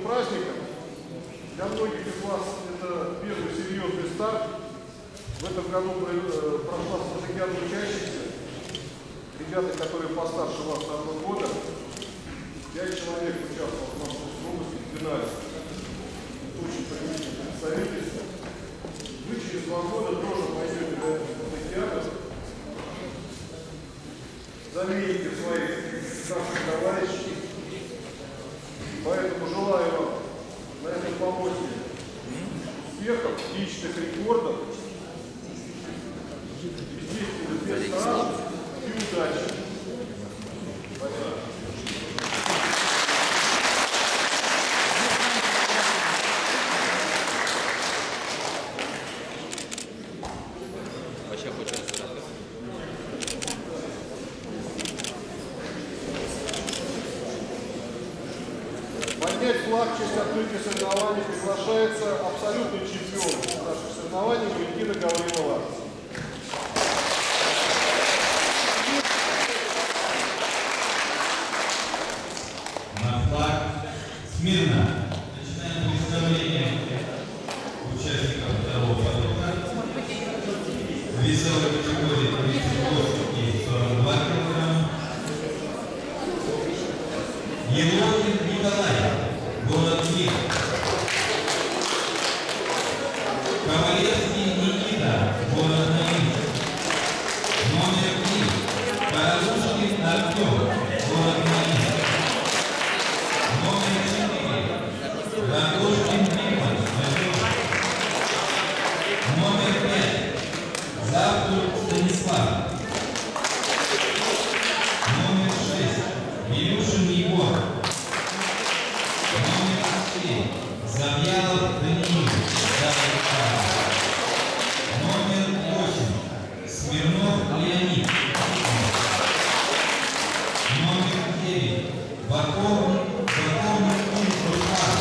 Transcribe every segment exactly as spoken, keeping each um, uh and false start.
праздником. Для многих из вас это первый серьезный старт. В этом году прошла спартакиада учащихся. Ребята, которые постарше вас на два года, пять человек участвовало в Московской области в финале. Это очень примечательное представительство. Вы через два года тоже пойдете в спартакиаду, замените своих старших товарищей. Поэтому желаю вам на этом помосте успехов, личных рекордов, бездействия без страха и удачи. Спасибо. Поднять флаг в честь открытия соревнований приглашается абсолютный чемпион наших соревнований Валентина Гаврилова. На флаг смирно. Начинаем представление участников второго потока. Весовой категории тридцать восемь и сорок два килограмма. Елохин Николай, город Киев. Ковалевский Никита, город Норильск. Номер три. Карадушкин Артем, город Норильск. Номер четыре. Ракушкин Виктор, номер пять. Завтур Станислав. Номер шесть. Илюшин Егор. Номер четыре. Завьялов Даниил. Номер восемь. Смирнов Леонид. Номер девять. Баков Руслан.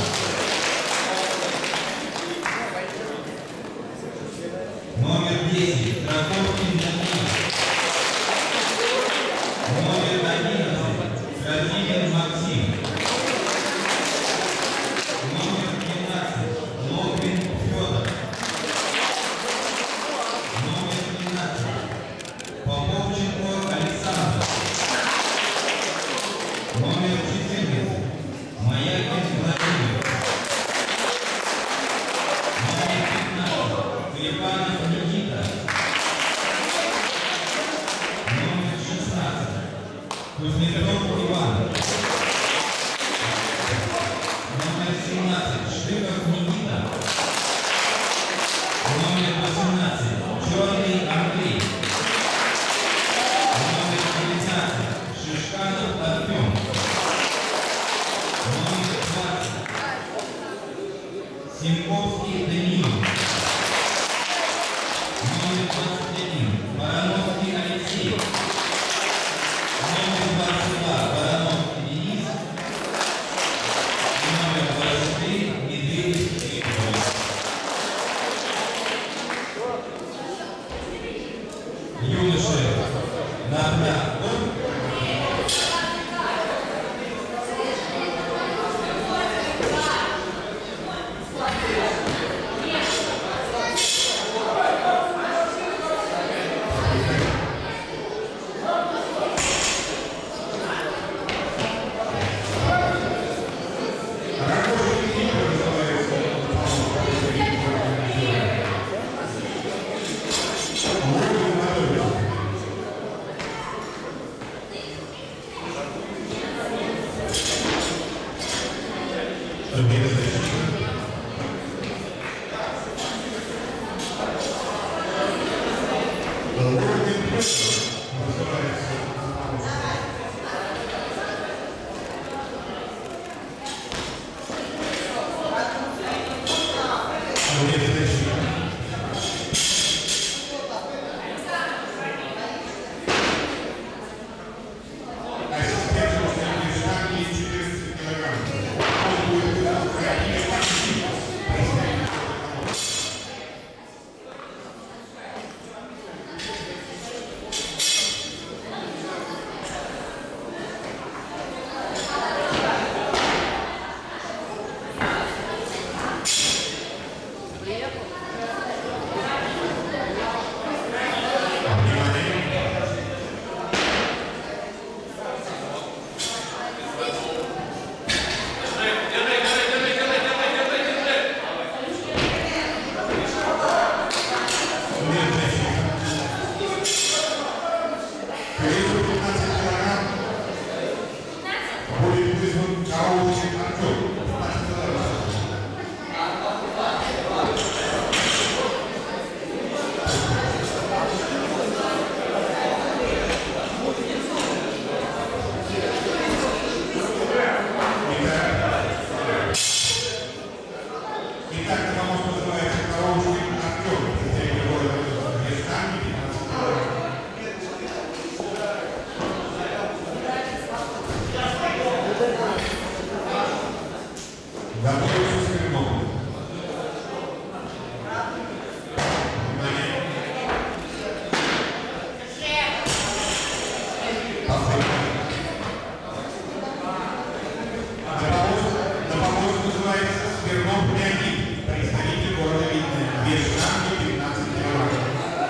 Номер десять. Траковкин Даниил. Номер одиннадцать. Радимин Максим. Номер двенадцать. Логвин Федор. Номер двенадцать. Поповченко Александр. Номер четырнадцать. Маякин Владимир. Номер пятнадцать. Клепанов Никита. Номер шестнадцать. Кузнецов Иван. Номер семнадцать. Штыков Никита. Номер восемнадцать. Черный Андрей. Номер девятнадцать. Шишканов Артем. Номер двадцать. Симковский Даниил. Номер двадцать один. Барановский Алексей. Номер двадцать два. Барановский Денис. Номер двадцать три. Медведев Виктор. Юноши на пляж. Готовится Смирнов. На помост называется Смирнов Леонид, представитель города Видное. Вес штанги пятнадцать килограммов.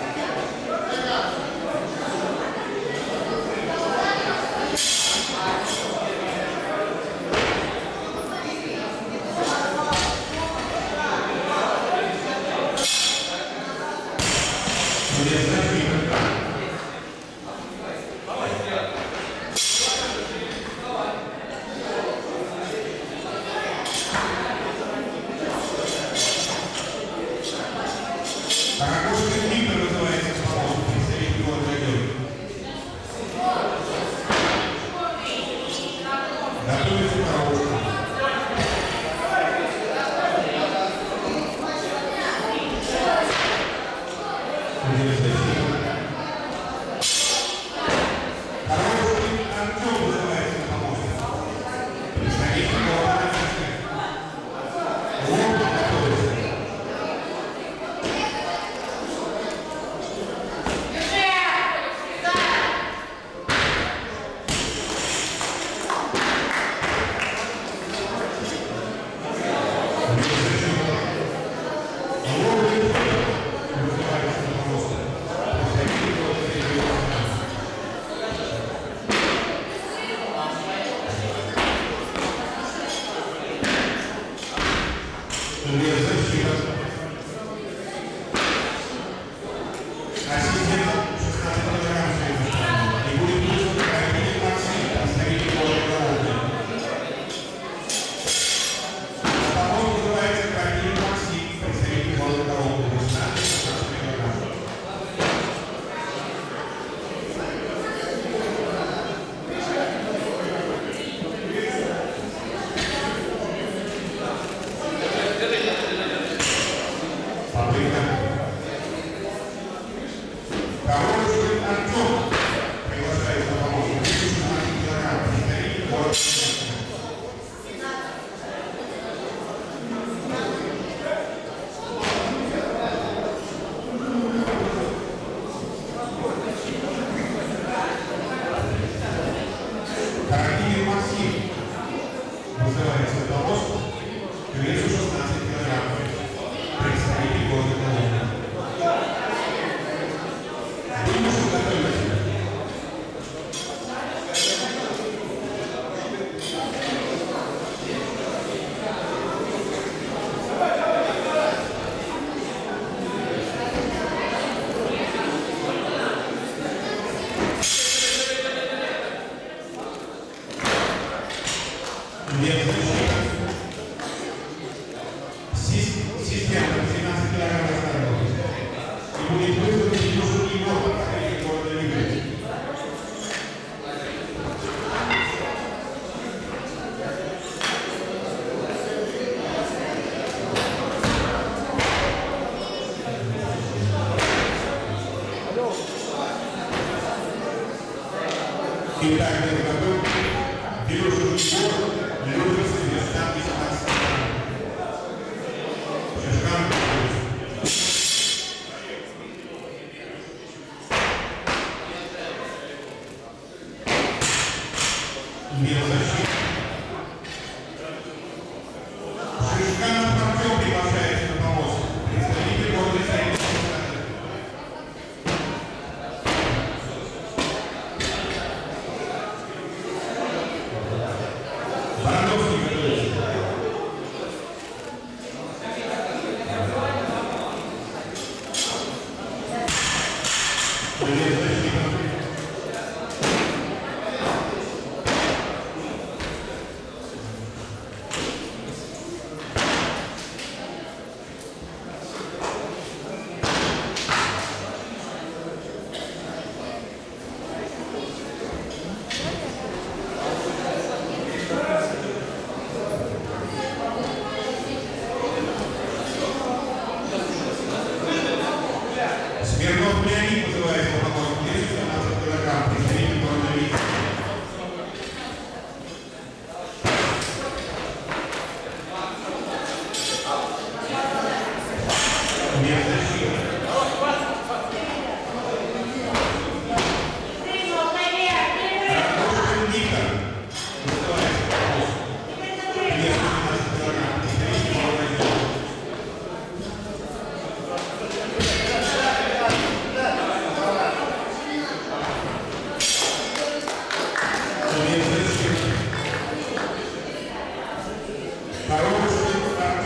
Каракушкин Виктор называется помощник, представитель города Идёт. Готовится Каракушкин. Каракушкин Артём называется помощник, представитель города Идёт. Лоб готовится. Каракушкин Артём приглашается на помощник. шестнадцать килограмм, представитель города Каракинин Максим вызывается на помощник к весу шестнадцать килограмм, представитель города Коломна. Система семнадцать килограмм и будет вызван Илюшу Егорова, представитель города Видное. Итак, это готов. Илюша Егоров, Илюша Севестан, восемнадцать килограмм. Шишкан. Мирозащита. Шишканов Артём приглашается на помощник, представитель города Советского.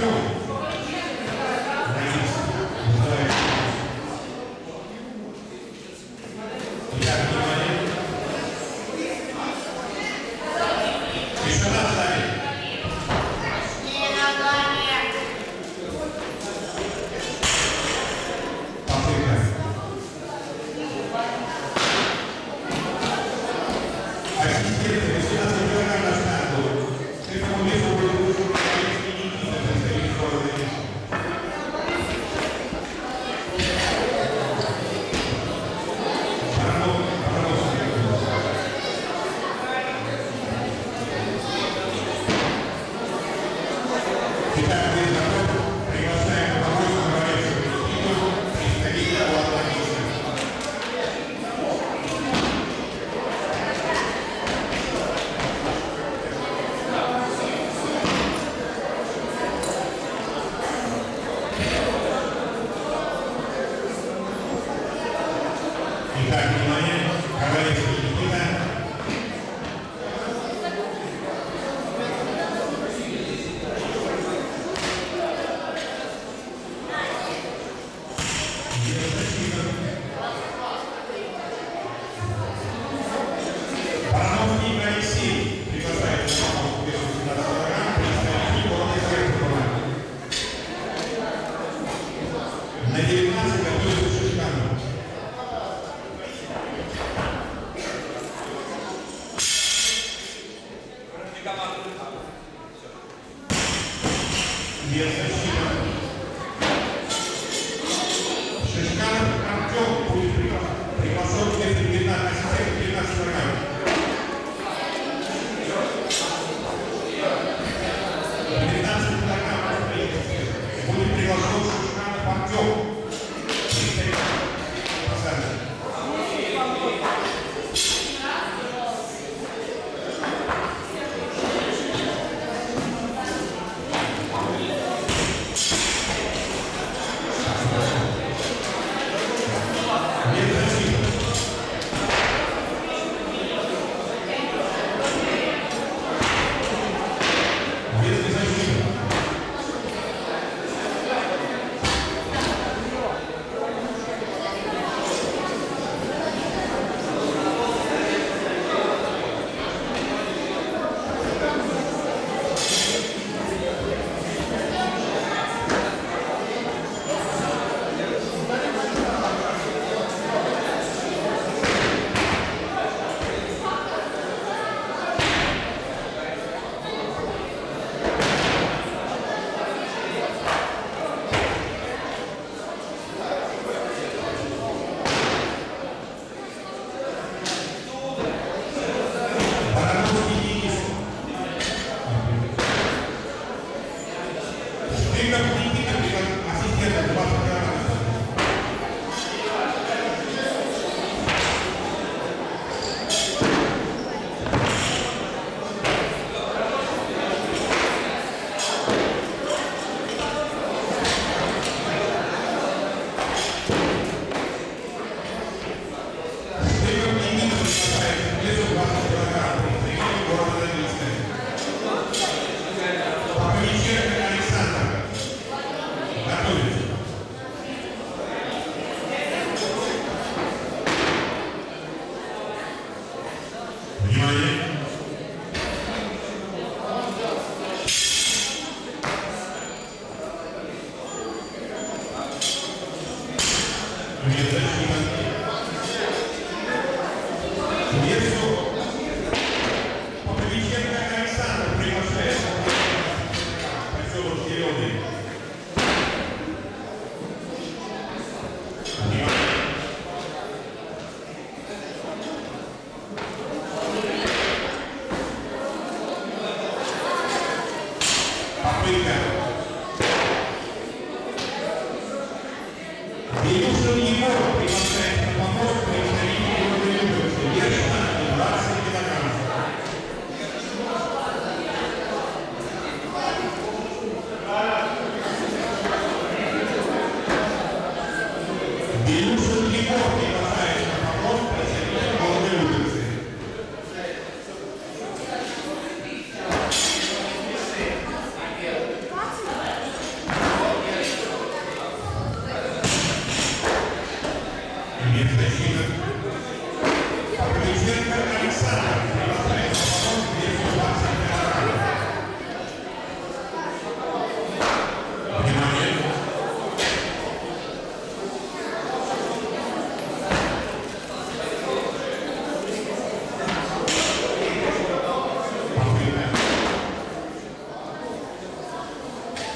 Папа?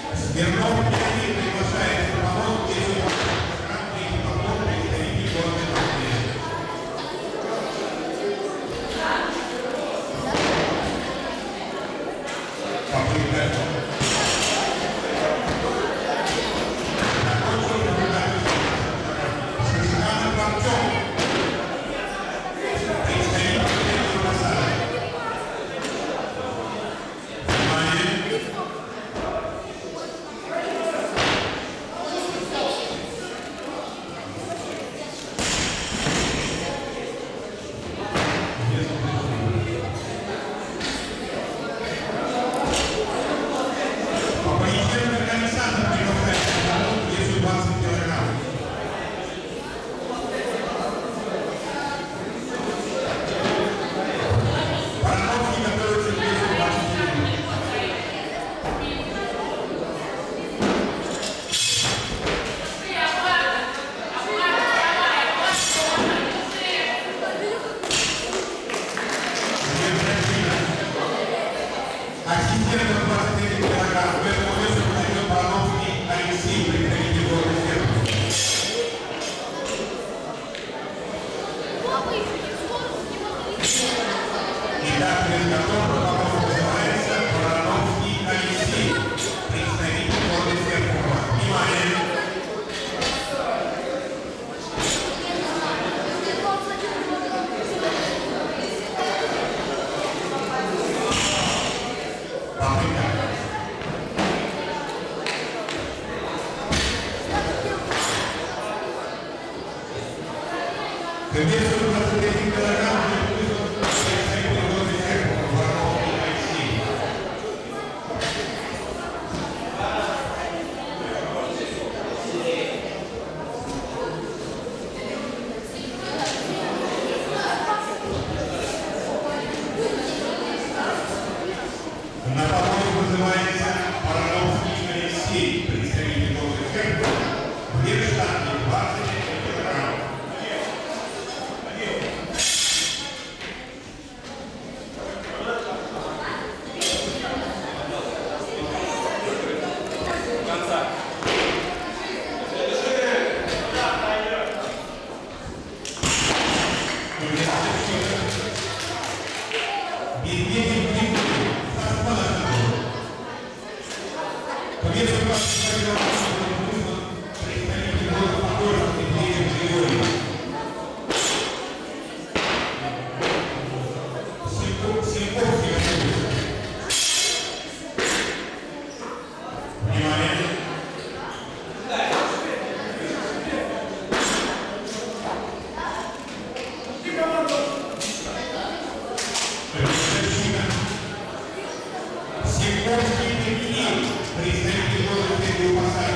Смирнов Леонид приглашается на помощь весу двадцать килограмм, третий поход, представитель города Москвы. Попытка. Представитель города Москвы.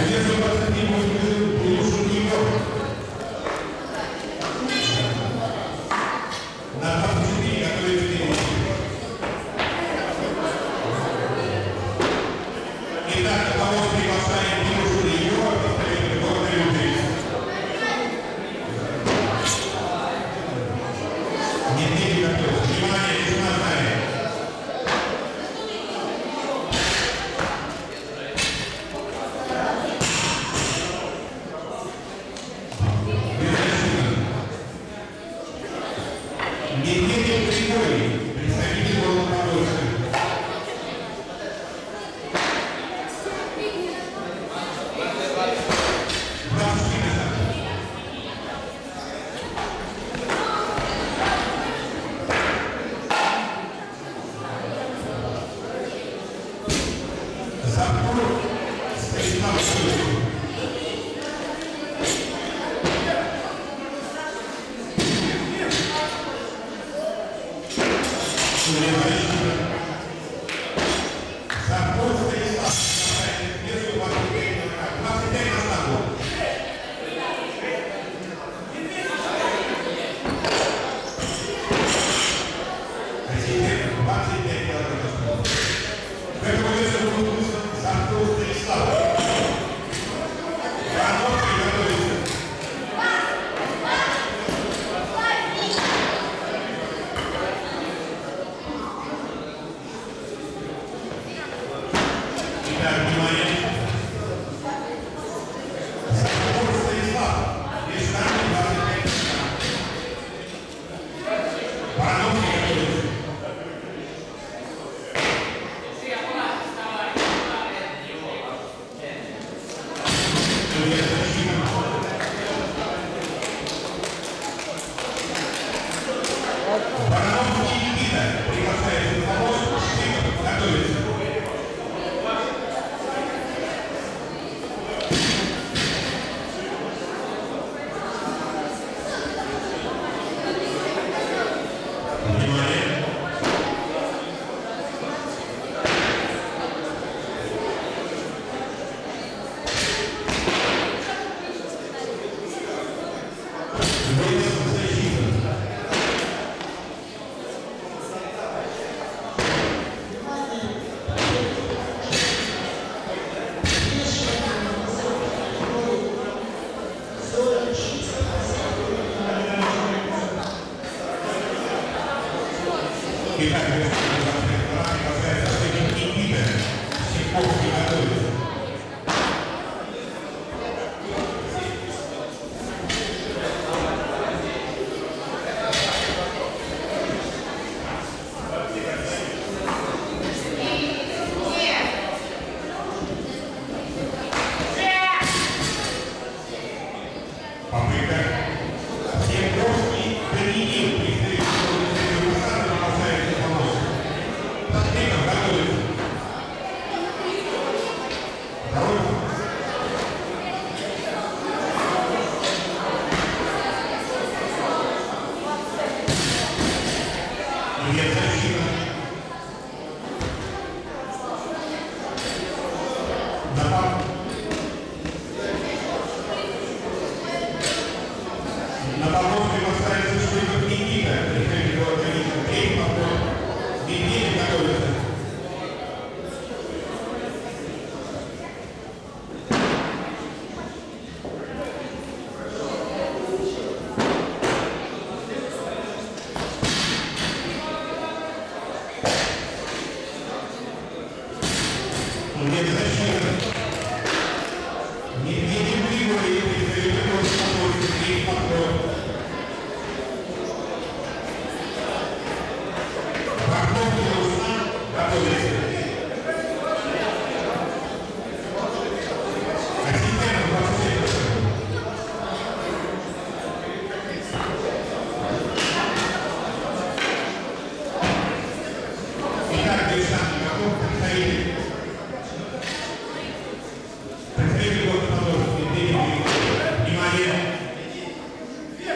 Внимание!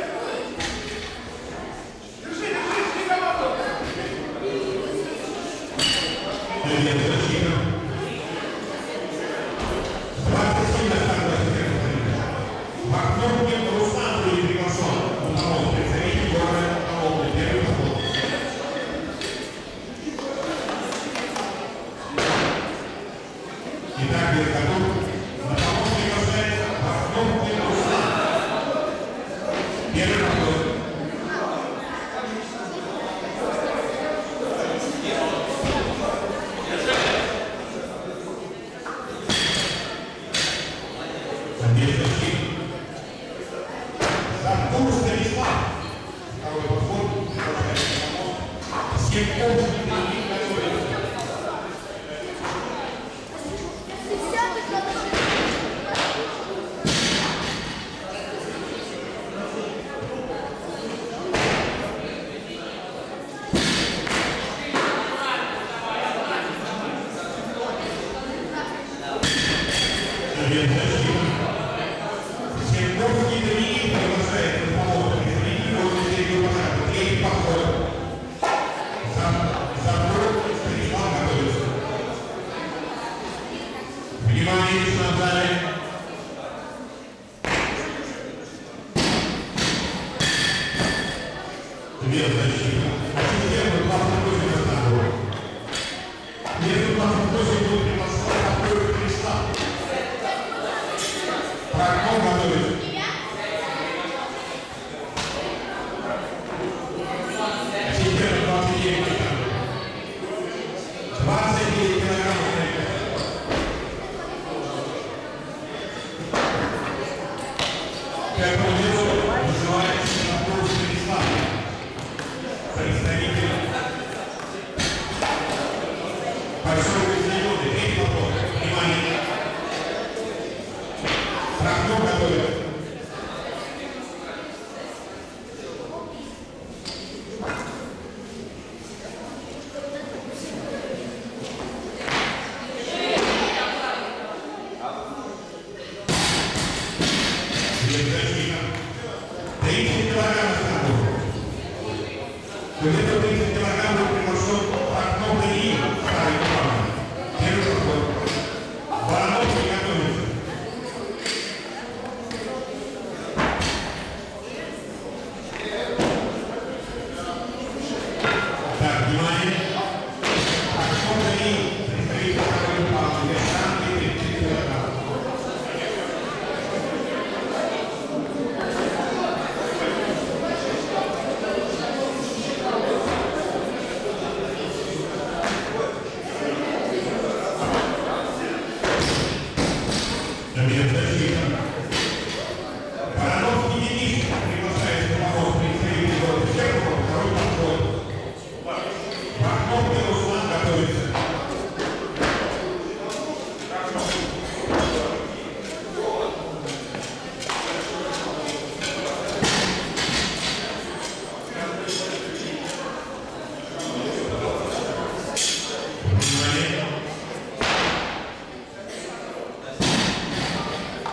Итак, вертолет. На помощь приглашается Пахнов и Руслан. Первый вопрос. Запур Станислав. Второй подход. Семков Дмитрий готовится. Семковский Доминик приглашает на помощь. Извините, вот здесь пожалуйста. Третий подход. Запур Станислав готовится. Внимание, лично в зале. Две защиты. Ассистент класса восемь разговор. Между классом восемь будет приглашен Запур Станислав. Пахнов готовится. Ассистент двадцать девять килограммов. двадцать девять килограммов. Как он называется Запур Станислав. Представитель большой разделенный. Третий вопрос. Внимание. Пахнов готовится. тридцать килограммов станков. Где-то тридцать килограммов приглашен Пахнов Доминик. Второй команда. Первый подход. Барановский готовится. Так, внимание. Пахнов Доминик. Представитель второй команды. Вес станки тридцать килограммов. Барановский Денис приглашается на помощь представителя города Чехова. Второй подход. Пахнов и Руслан готовится. Внимание.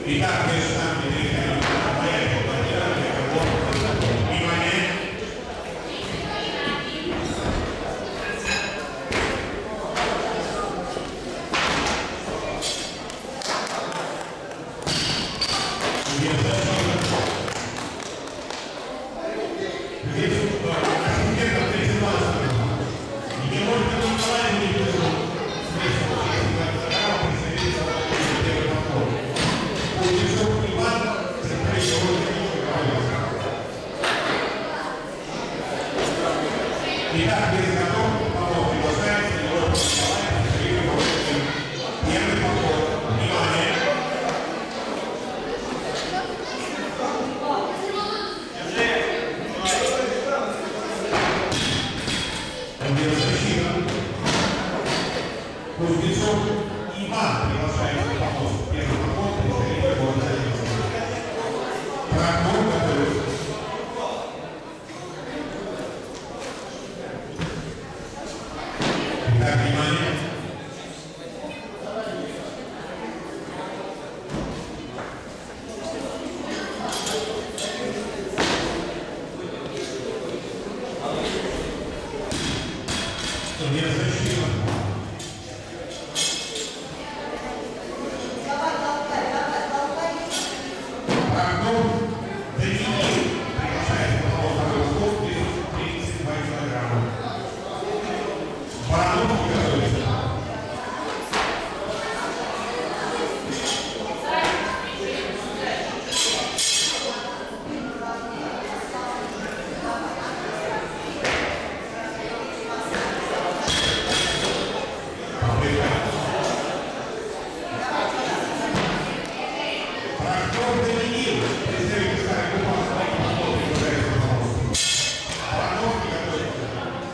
Итак, между нами переходим на порядок планирования работы. Внимание! Итак, без готов, помог приглашается, его Николай, первый поход. Внимание! Защита. Кузнецов Иван приглашается на поход. Первый поход, представитель города Одессы. Прокол готовится. Итак, внимание. Турнир защита. Прокол Даниил приглашает на второй поход тридцать два килограмма. Баранов готовится. Прокол Даниил, представитель старой группы, своих поход приглашается на поход. Баранов готовится.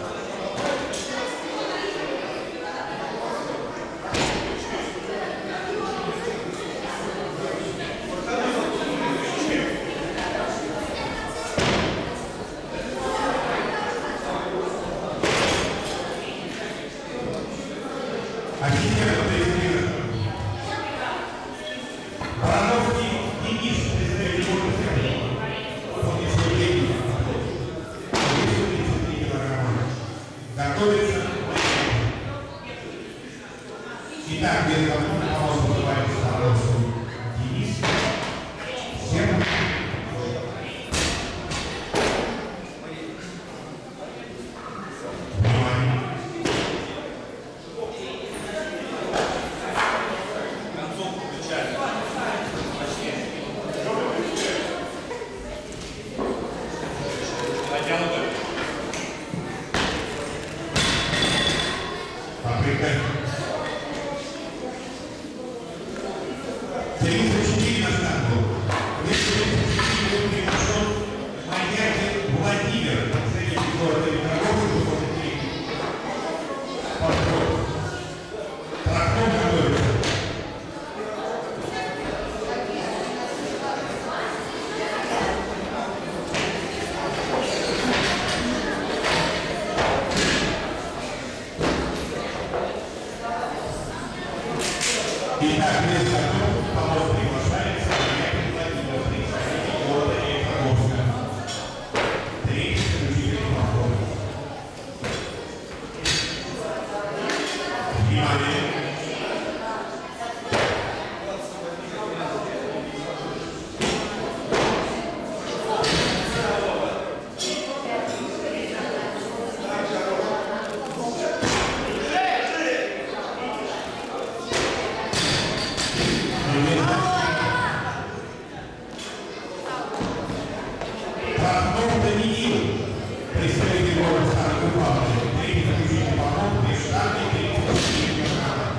Ассистент президента. Барановский Денис, представитель города. Он из Евгения. тридцать три килограмма. Готовится. Итак, без готовности пауза называется Барановский Денис. Всем. Внимание. тридцать четыре на старту. тридцать четыре был приглашен Маньякин Владимир, представитель города Петрогорска, подход. Прокол готовится. Итак, без готов, помог приглашается Маньякин Владимир, представитель города Петрогорска. Третий заключительный поход. Внимание! Прокол Даниил, представитель города Старой Купавы, третий заключительный поход, межштатный, тридцать четыре килограмма.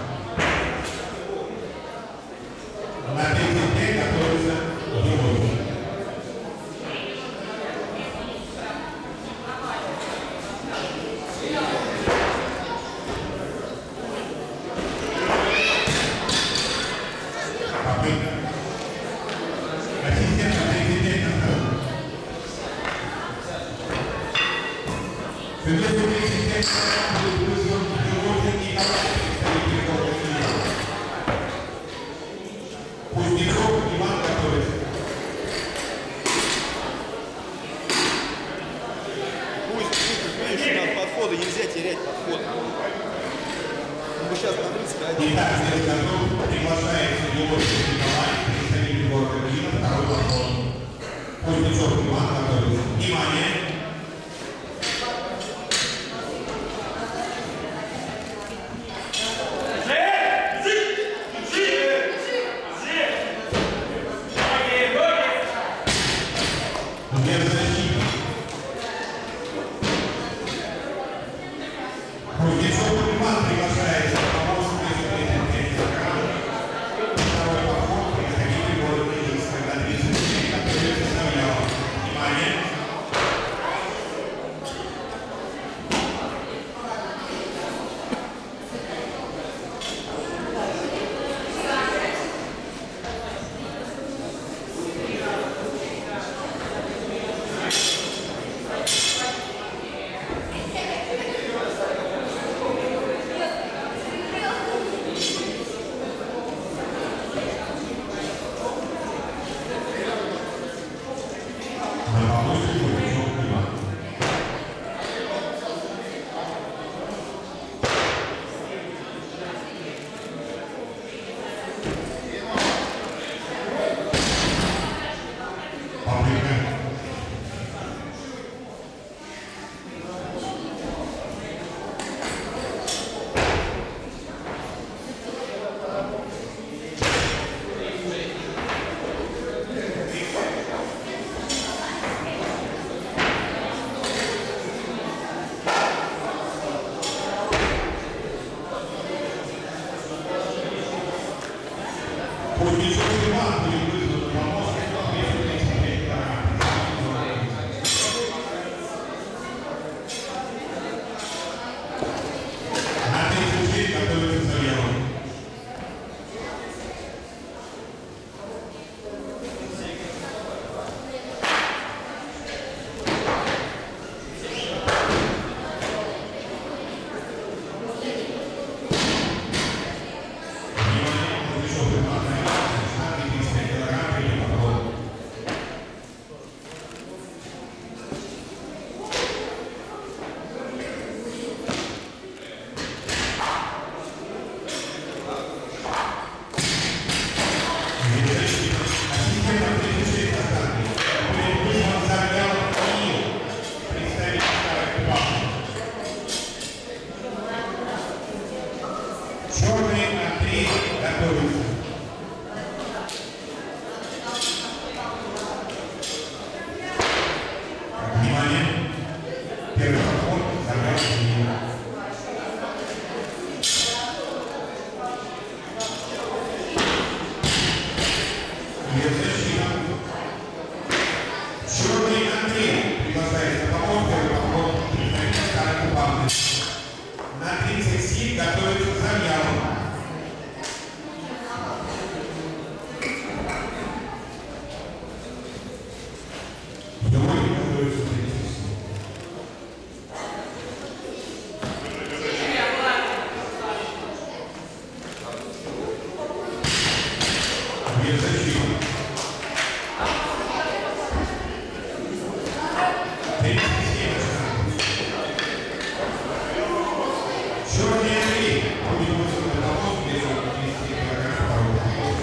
На тридцать пять готовится Георгий. Попытка. Ассистент на тридцать пять на второй. Федерация тридцать пять будет вызван Георгий Николай, представитель города Киева. Кузнецов Иван. Кузнецов Иван будет вызван на помощник в двести тридцать пять килограмм. На тридцать шесть готовится Завьялов. Черный Андрей готовится. Внимание. Первый подход. Забрать линию. Защита. Черный Андрей приглашается на помощь. Первый подход. Представитель старой купанты. На тридцать семь готовится Завьялов. Сегодня готовится тридцать семь. Без защиты. тридцать семь. Черный Андрей будет вызван на помощь без двести килограмм второго.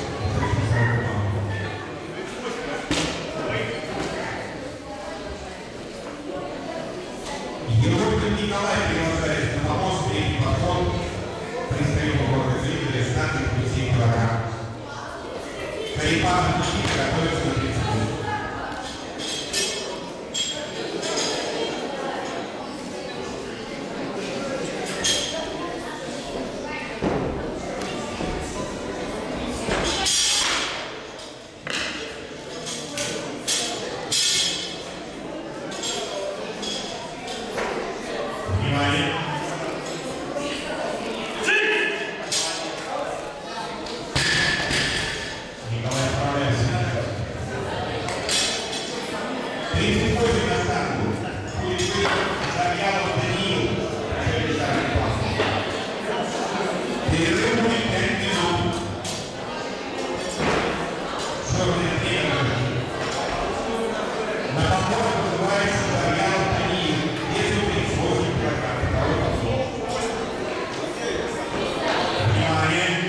Егоркин Николай приглашается на помощь третий подход. Представитель города зрителя шестнадцать плюс семь килограмм. Карипанов Никита готовится на тридцать минут. Внимание! Николай отправляется. тридцать восемь на старту. Будет выигран Завьялов Даниил. Перерыв будет пять минут. Черный тренер. На подбор называется Завьялов Даниил. Весит тридцать восемь килограмм. Второй подбор. Внимание!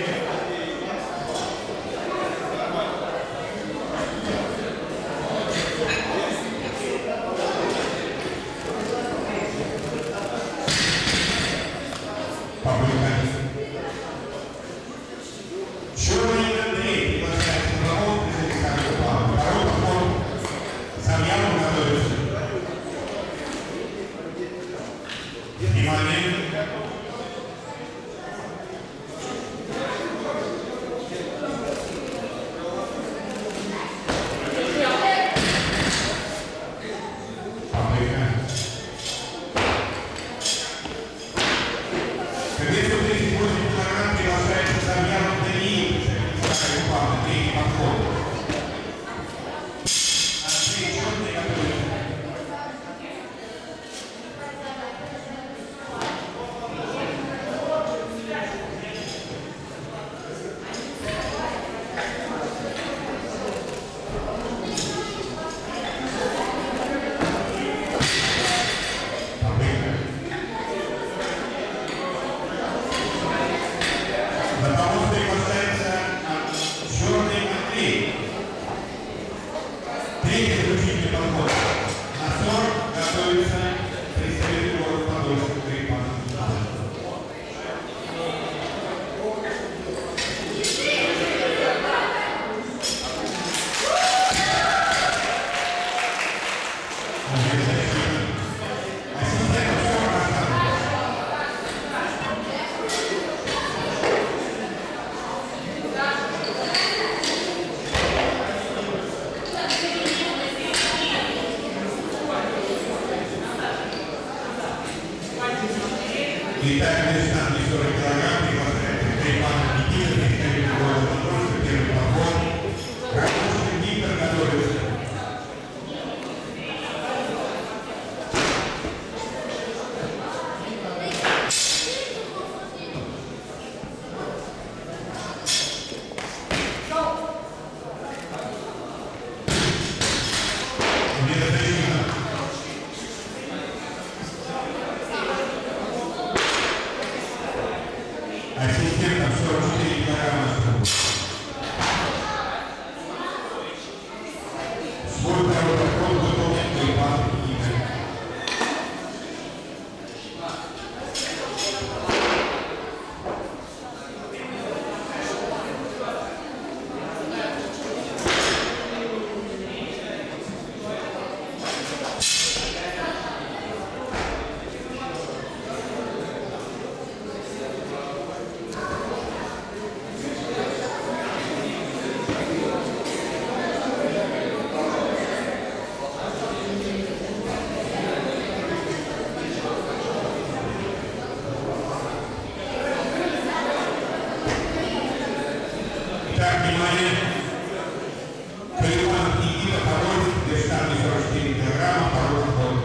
Итак, внимание. Колеван Никита Пароль, вес штанги сорок четыре килограмма, Пароль вход.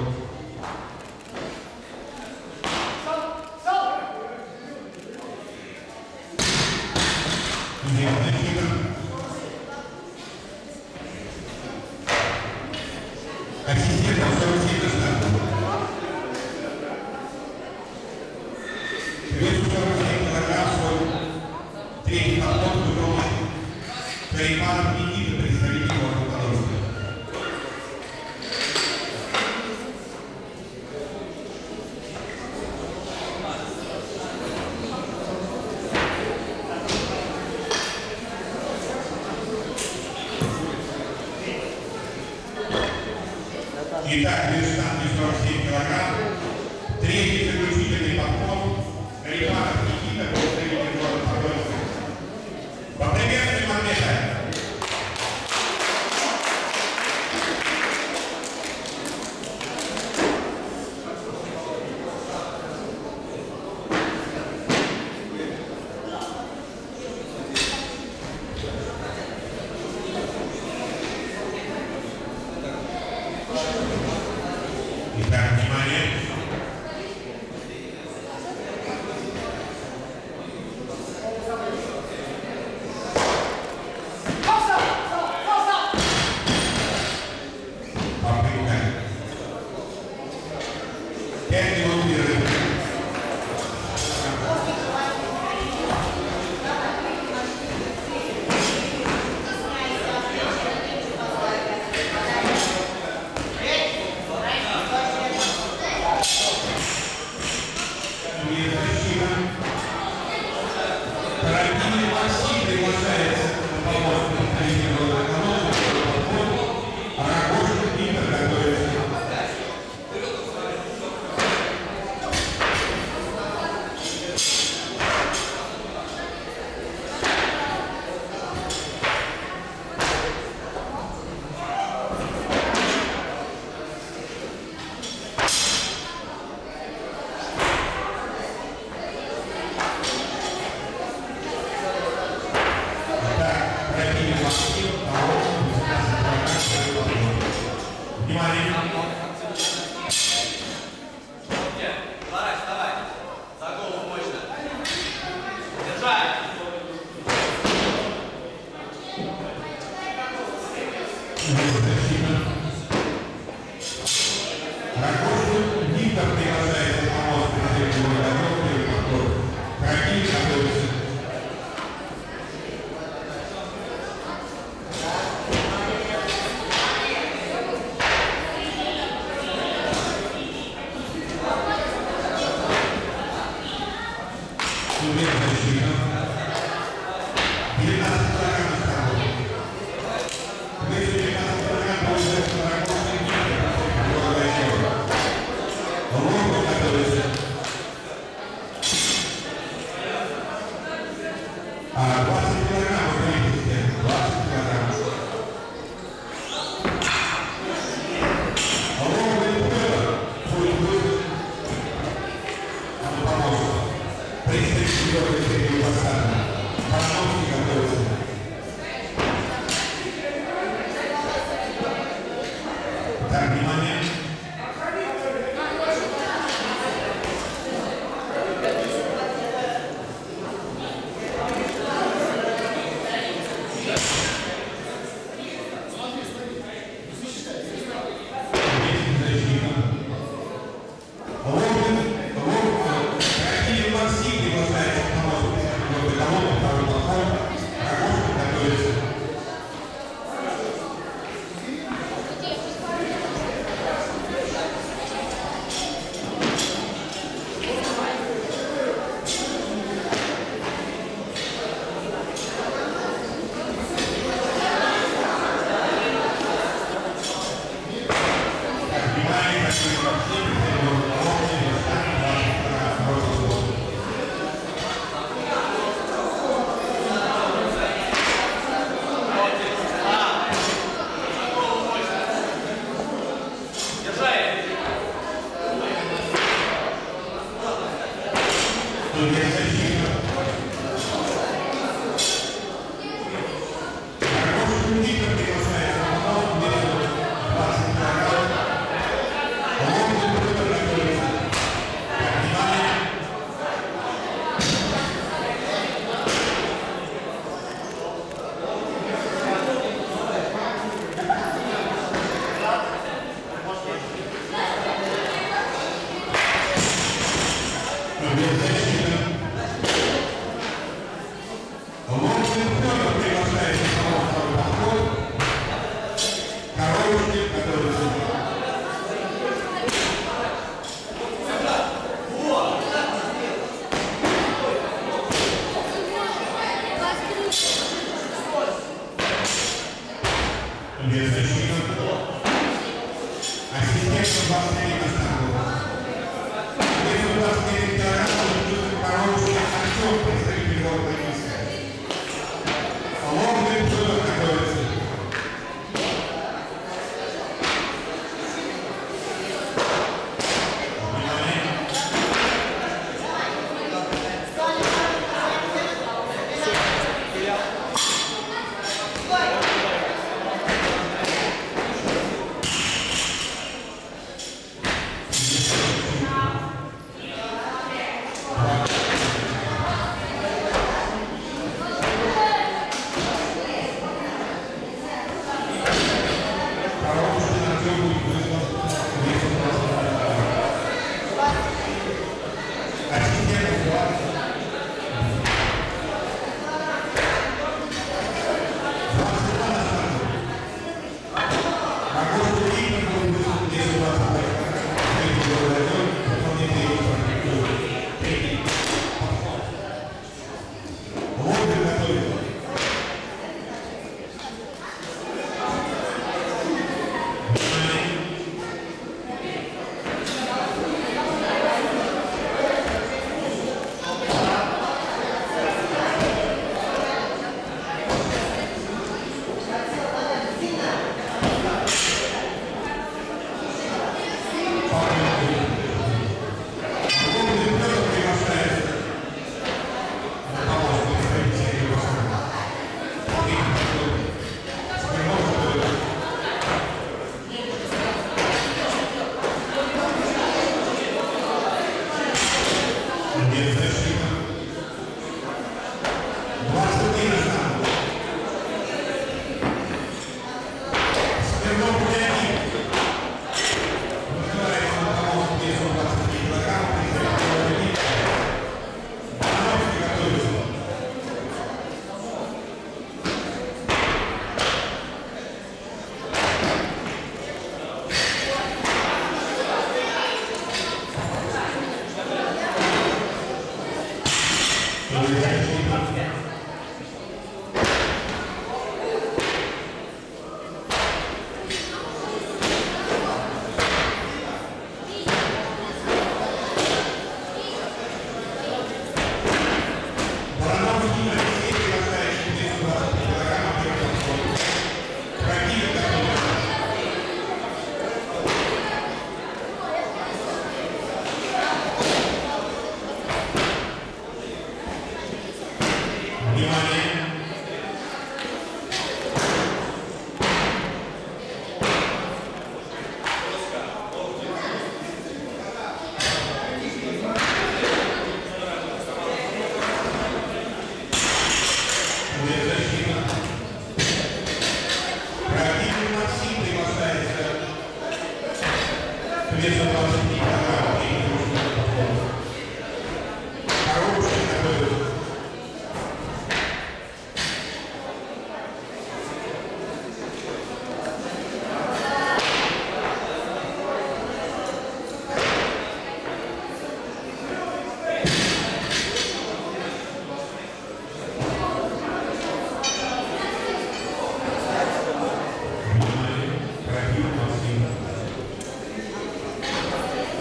Нет, Никита. Ассистентом сорок семь на штангу. Вес сорок семь килограмм, свой третий подход, другой. Колеван Никита, представитель города Подольска. Итак, вес штанги сорок семь килограмм. Третий заключительный подход. Колеванов Никита, представитель города Подольска. Поприветствуем атлета. Итак, внимание. Попытка. Пять минут перерыва. Карантин Максим приглашается на помощь представителю экономики, а Рогожин Виктор готовится. Внимание! Давай, давай. За голову мощно. Держать. Рогожин Виктор приглашается на помощь представителю экономики, Карантин готовится. А двадцать килограммов, двадцать килограммов. Ловный пыло, твой выход. Он поможет. Представитель города Сергей Посадов. Пожалуйста, готовится. Так, внимание. Без защиты. Ассистентом Василий Костанов. Если у вас нет толерантности, будет хороший актер, представитель города Минска. Ловный псовок готовится. Thank you.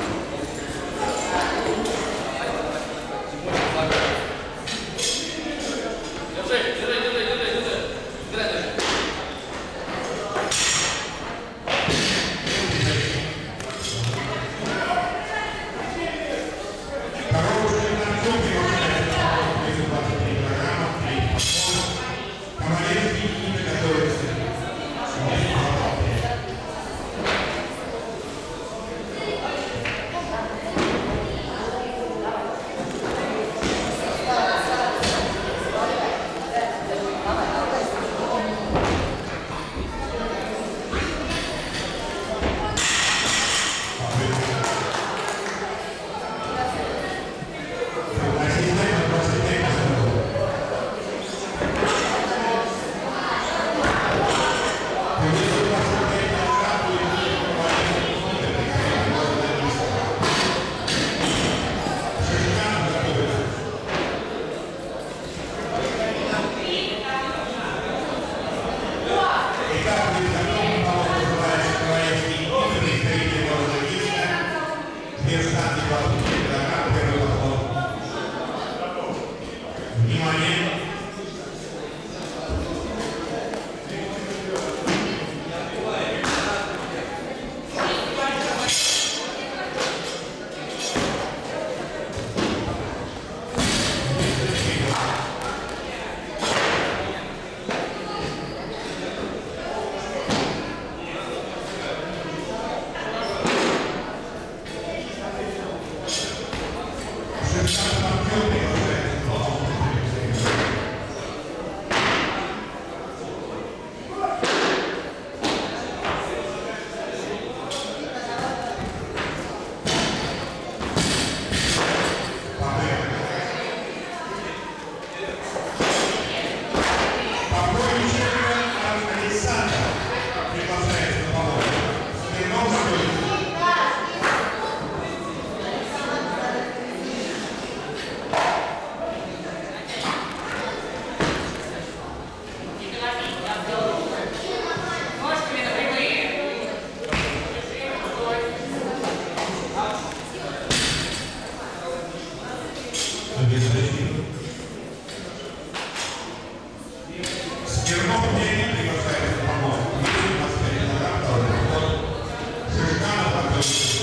тренер приглашается помочь. двести двадцать пять килограмм, второй подход. Шишканов готовится.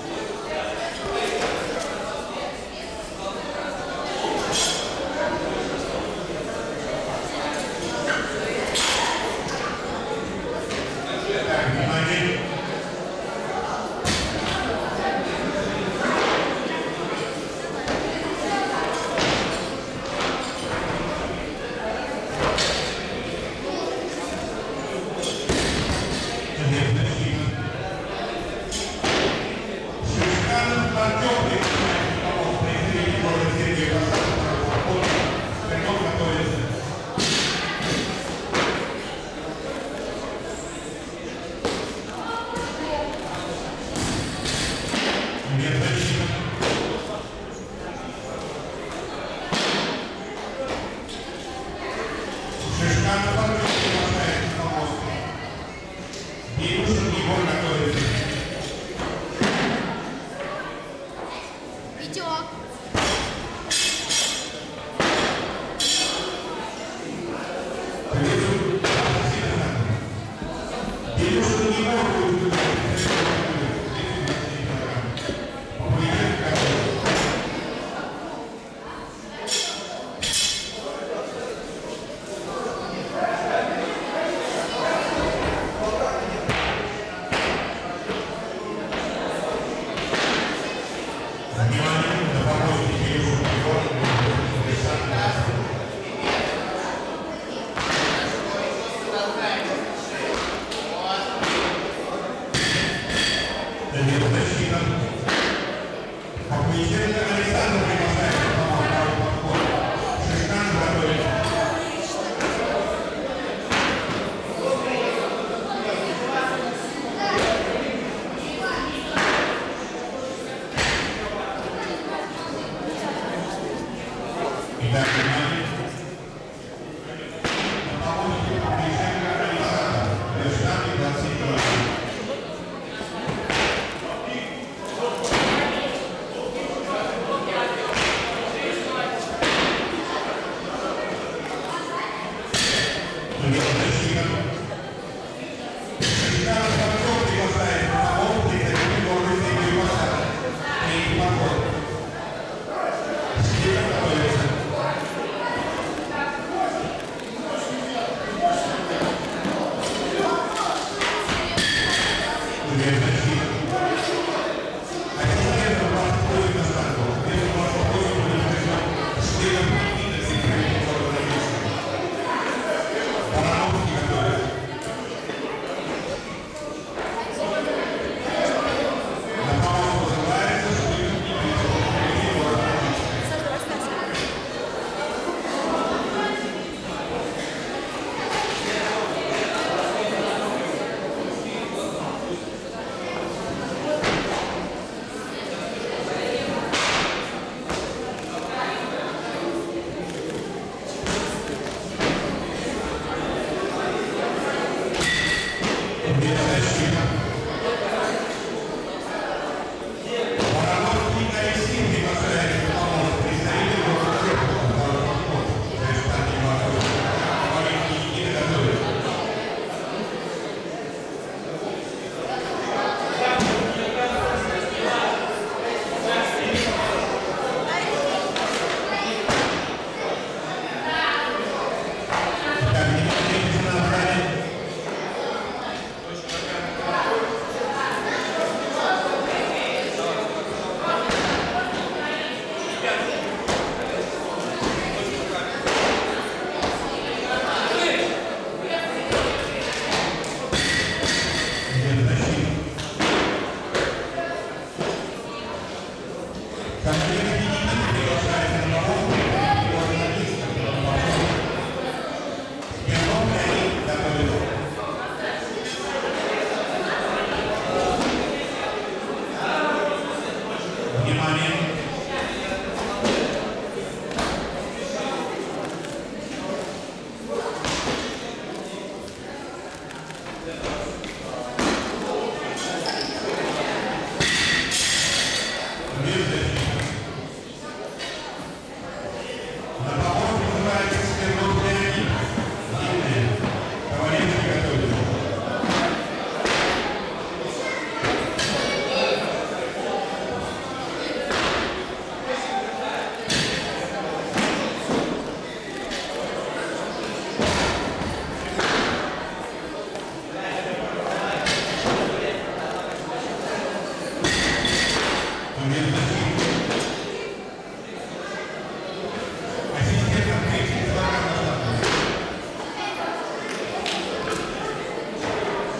Так, внимание. Витек.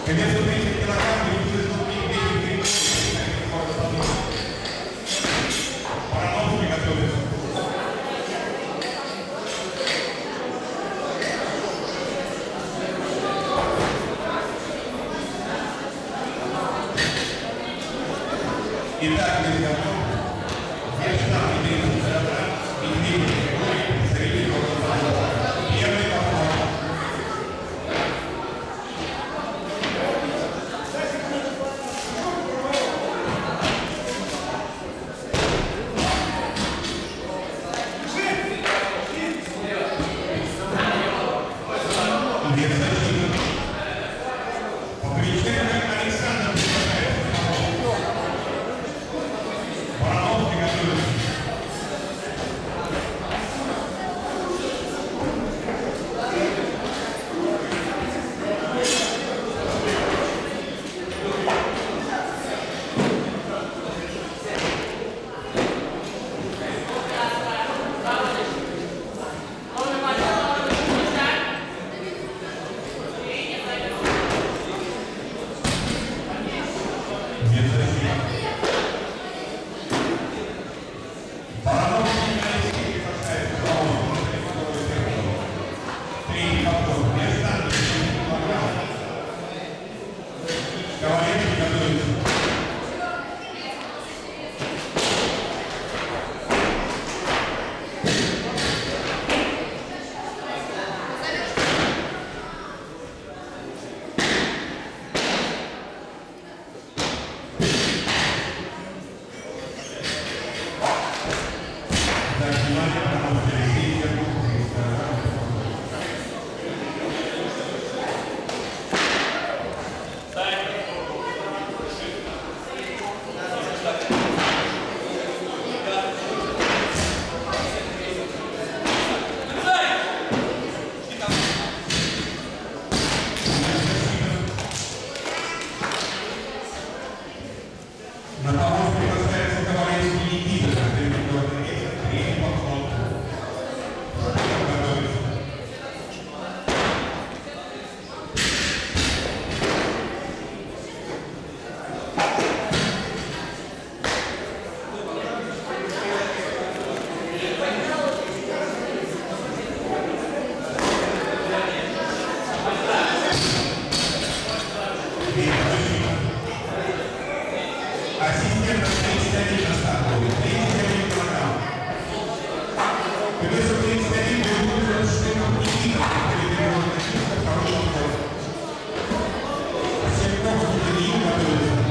весу тридцать килограмм ведущий ступень Григорий Барановский готовится. Итак, друзья, вес штанги тридцать килограмм и Дмитрий Григорий, представитель Рособорона. Первый вопрос. Вес защиты. Покриченко Александр Барановский готовится. На помощь приглашается Ковалевский Никита, который готовится к третьему подходу. Готовится. Ассистент тридцать один на стартовый, тридцать один килограмм. К весу тридцать один будет вызван Штефан Никитов, который требует начинка второй подход. Сельковский Даниил готовится.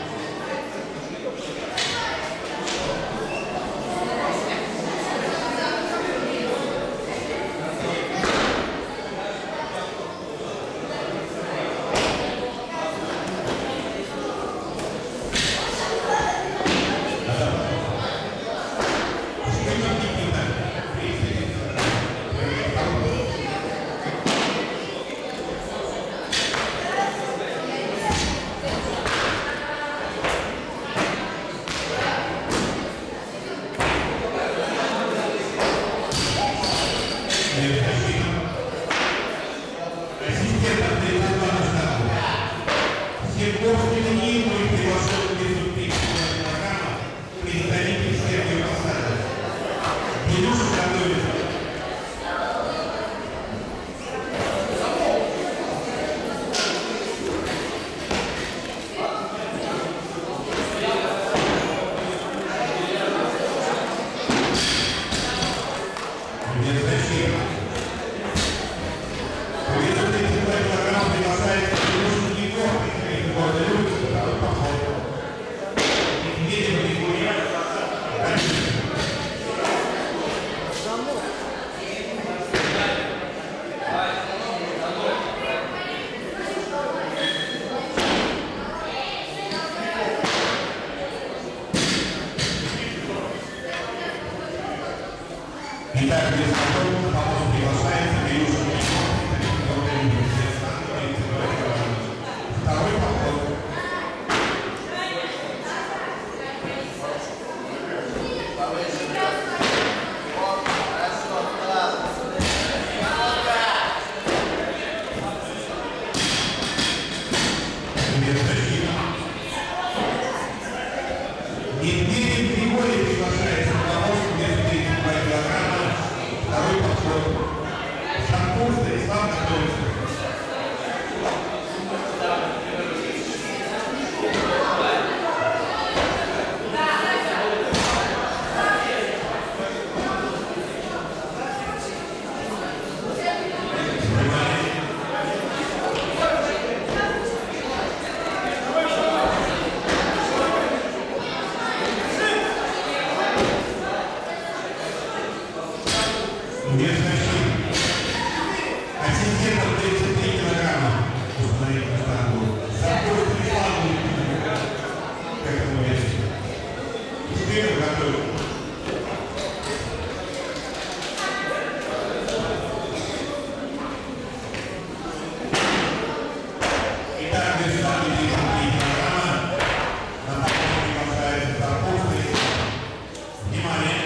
Ассистент тридцать два на старту. Сельковский Даниил будет приглашен к весу тридцать килограмма, представитель Сергея Посада. Илюша готовится. Вес защиты. Весу тридцать два килограмма приглашается Илюша Егор, представитель города Люберцы, второй поход. Евгений Григорьев приглашается на помощь весу тридцать два килограмма. Второй подход. Шарков Станислав готовится. Ассистентом тридцать три килограмма установить на штангу. Запой Станиславу к этому весу. Успеем готовить. Итак, без штанги тридцать три килограмма. На штангу приглашается Запой. Внимание!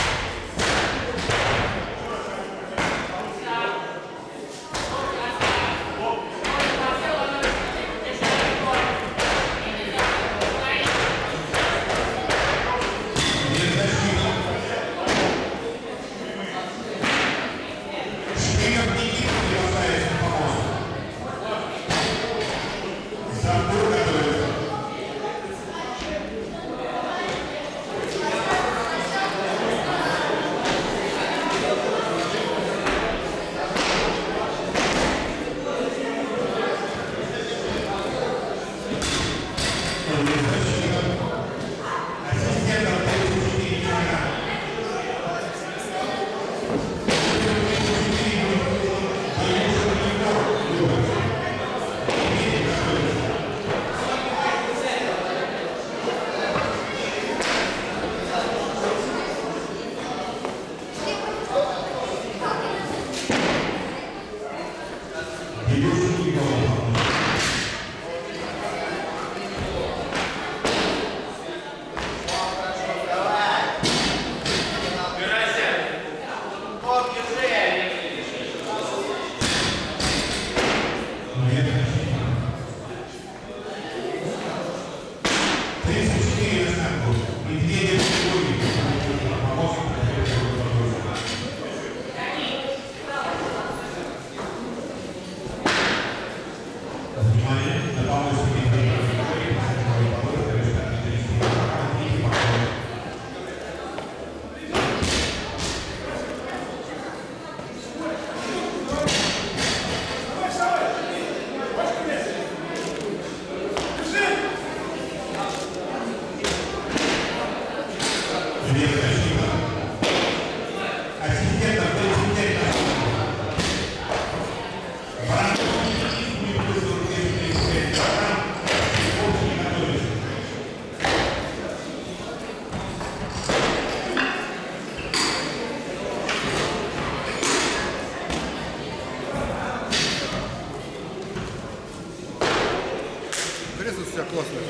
Кресус у тебя классный.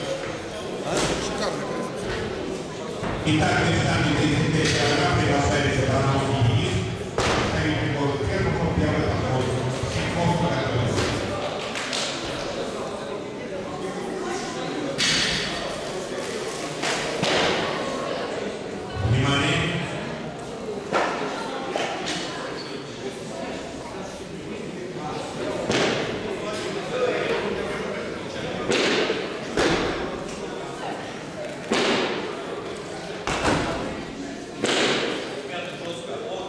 А? Шикарный кресус. Итак, на штанге тридцать пять килограмм приглашается Барановский Денис. Представитель города Кермухов, первый подход. Симфон готовится. Внимание! Жестко.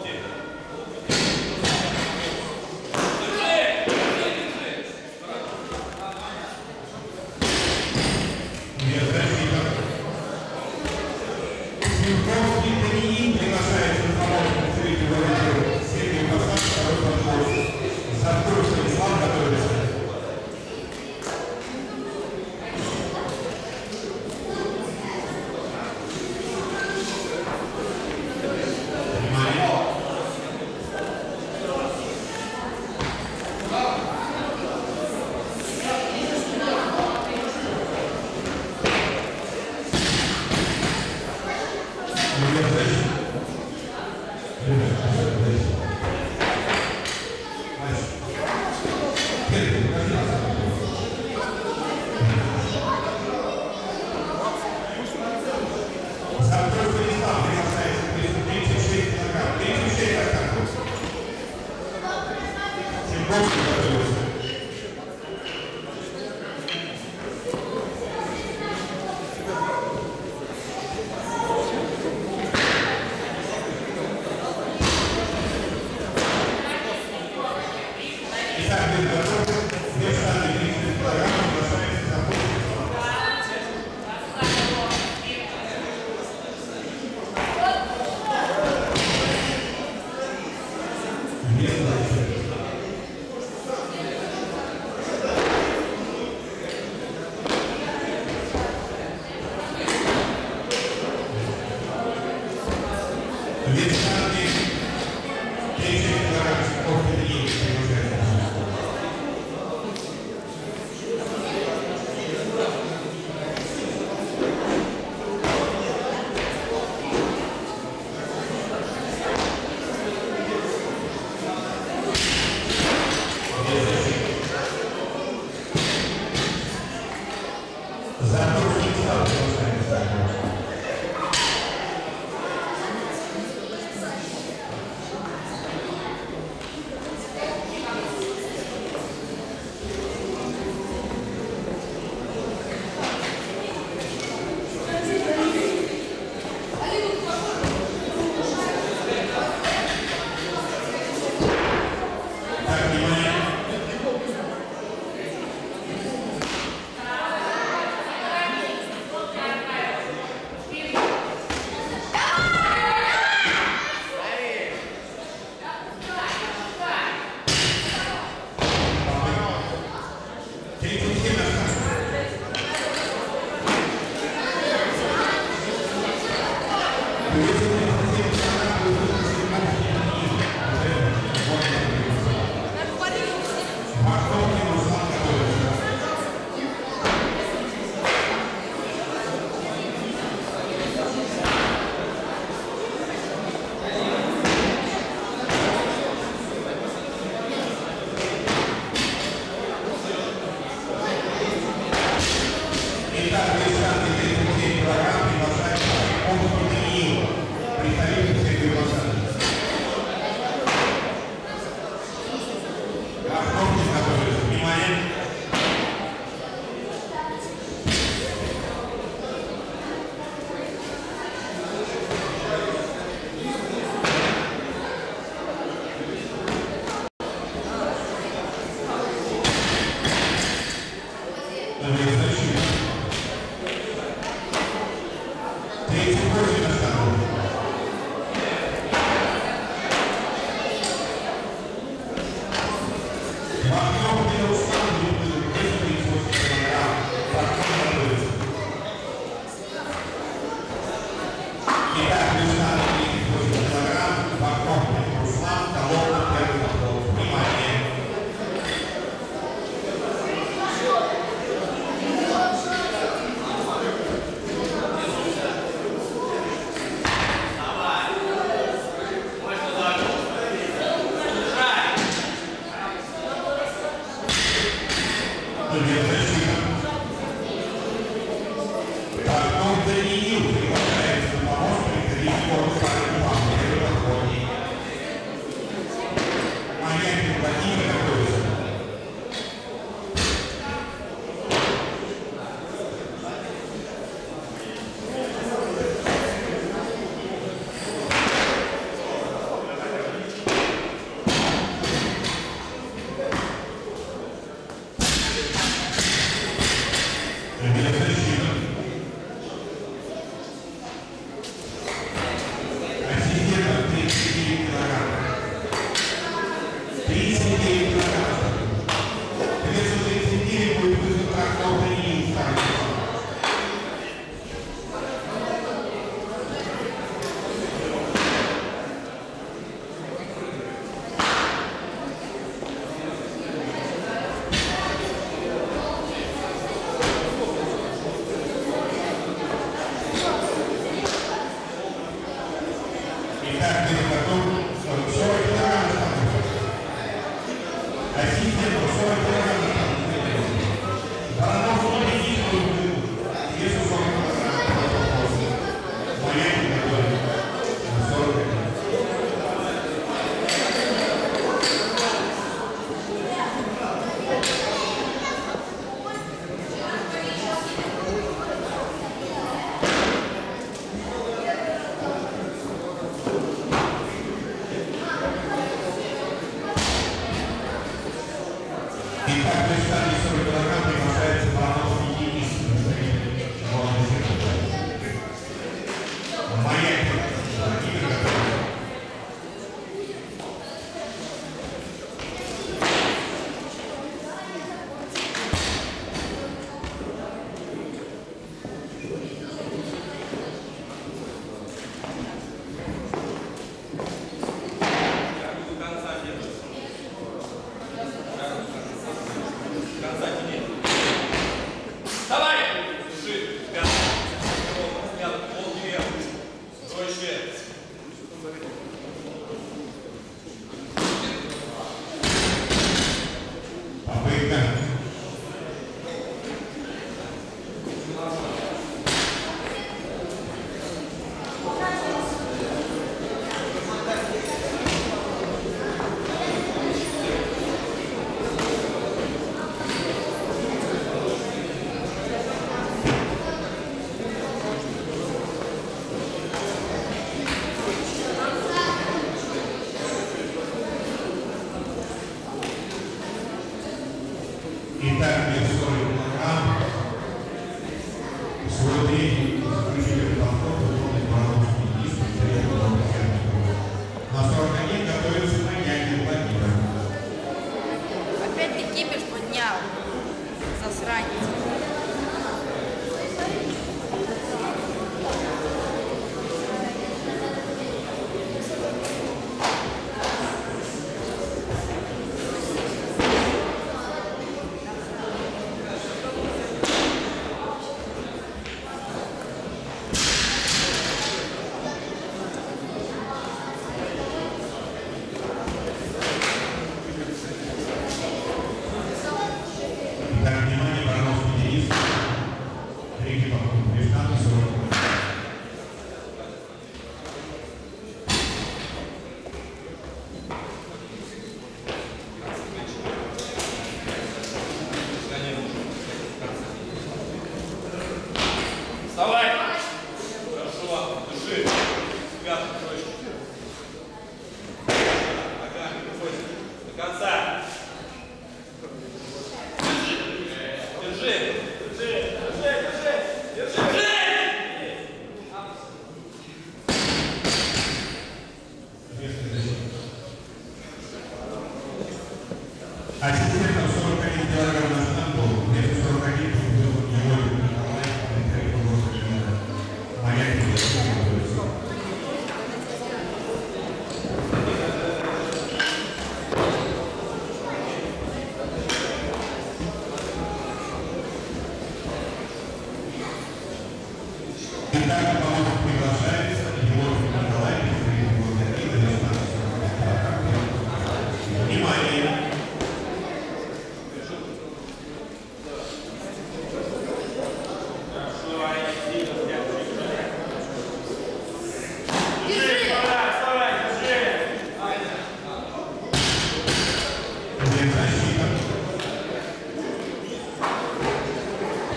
Так, внимание, пожалуйста.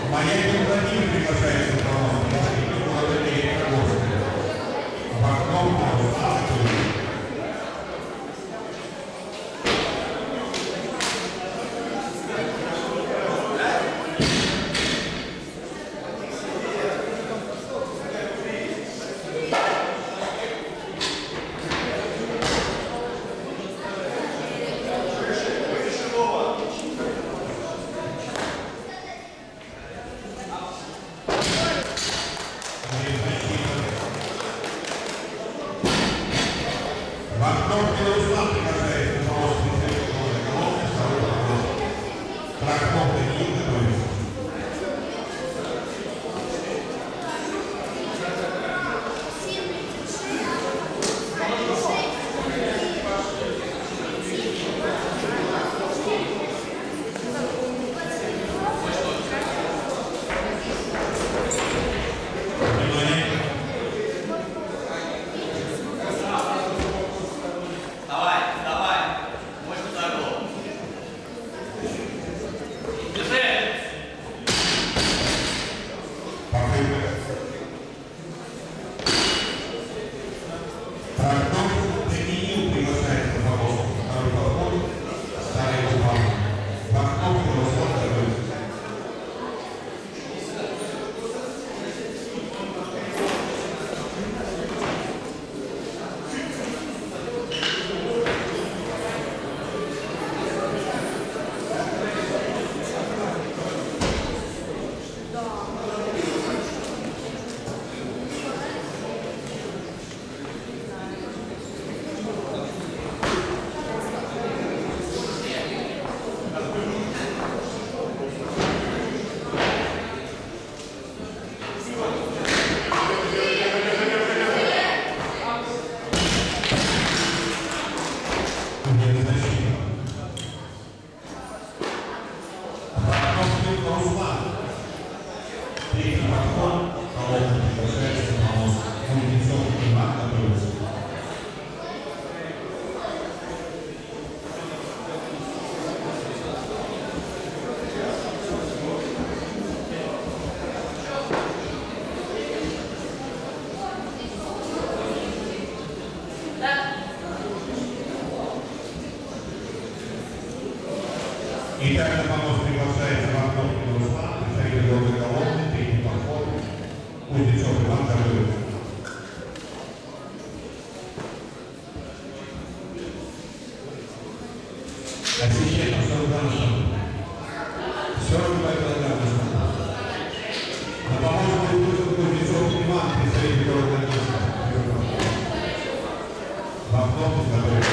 Маятник Владимир приглашается в колонну. Вокруг Итак, на помощь приглашается Варнов Руслан, представитель главы колонны, третий подход, Кузнецов Иван Гаврилович. Освещение сорок два сорок два килограмма. На помощь будет Кузнецов Иван, представитель главы колонны, Варнов Гаврилович.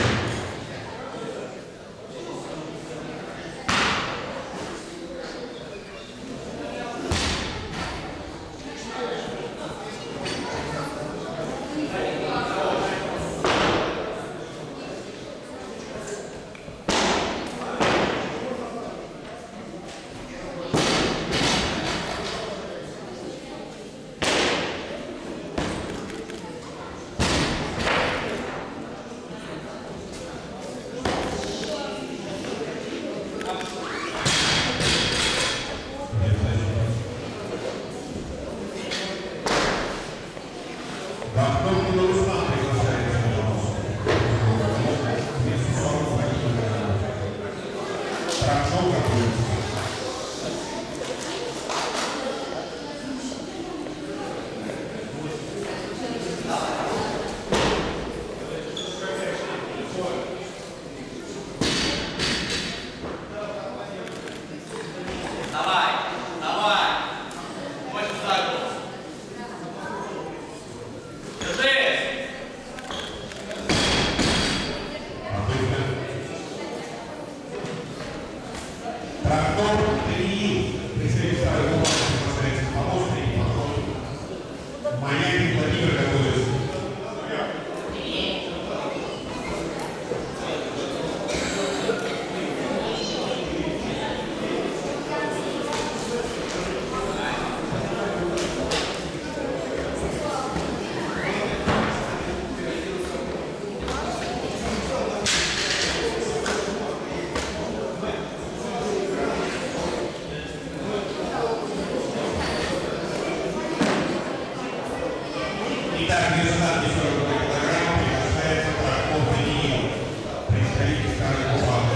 Итак, результат сорок два килограмма приглашается Прокоп Даниил, представитель старой Кубаны.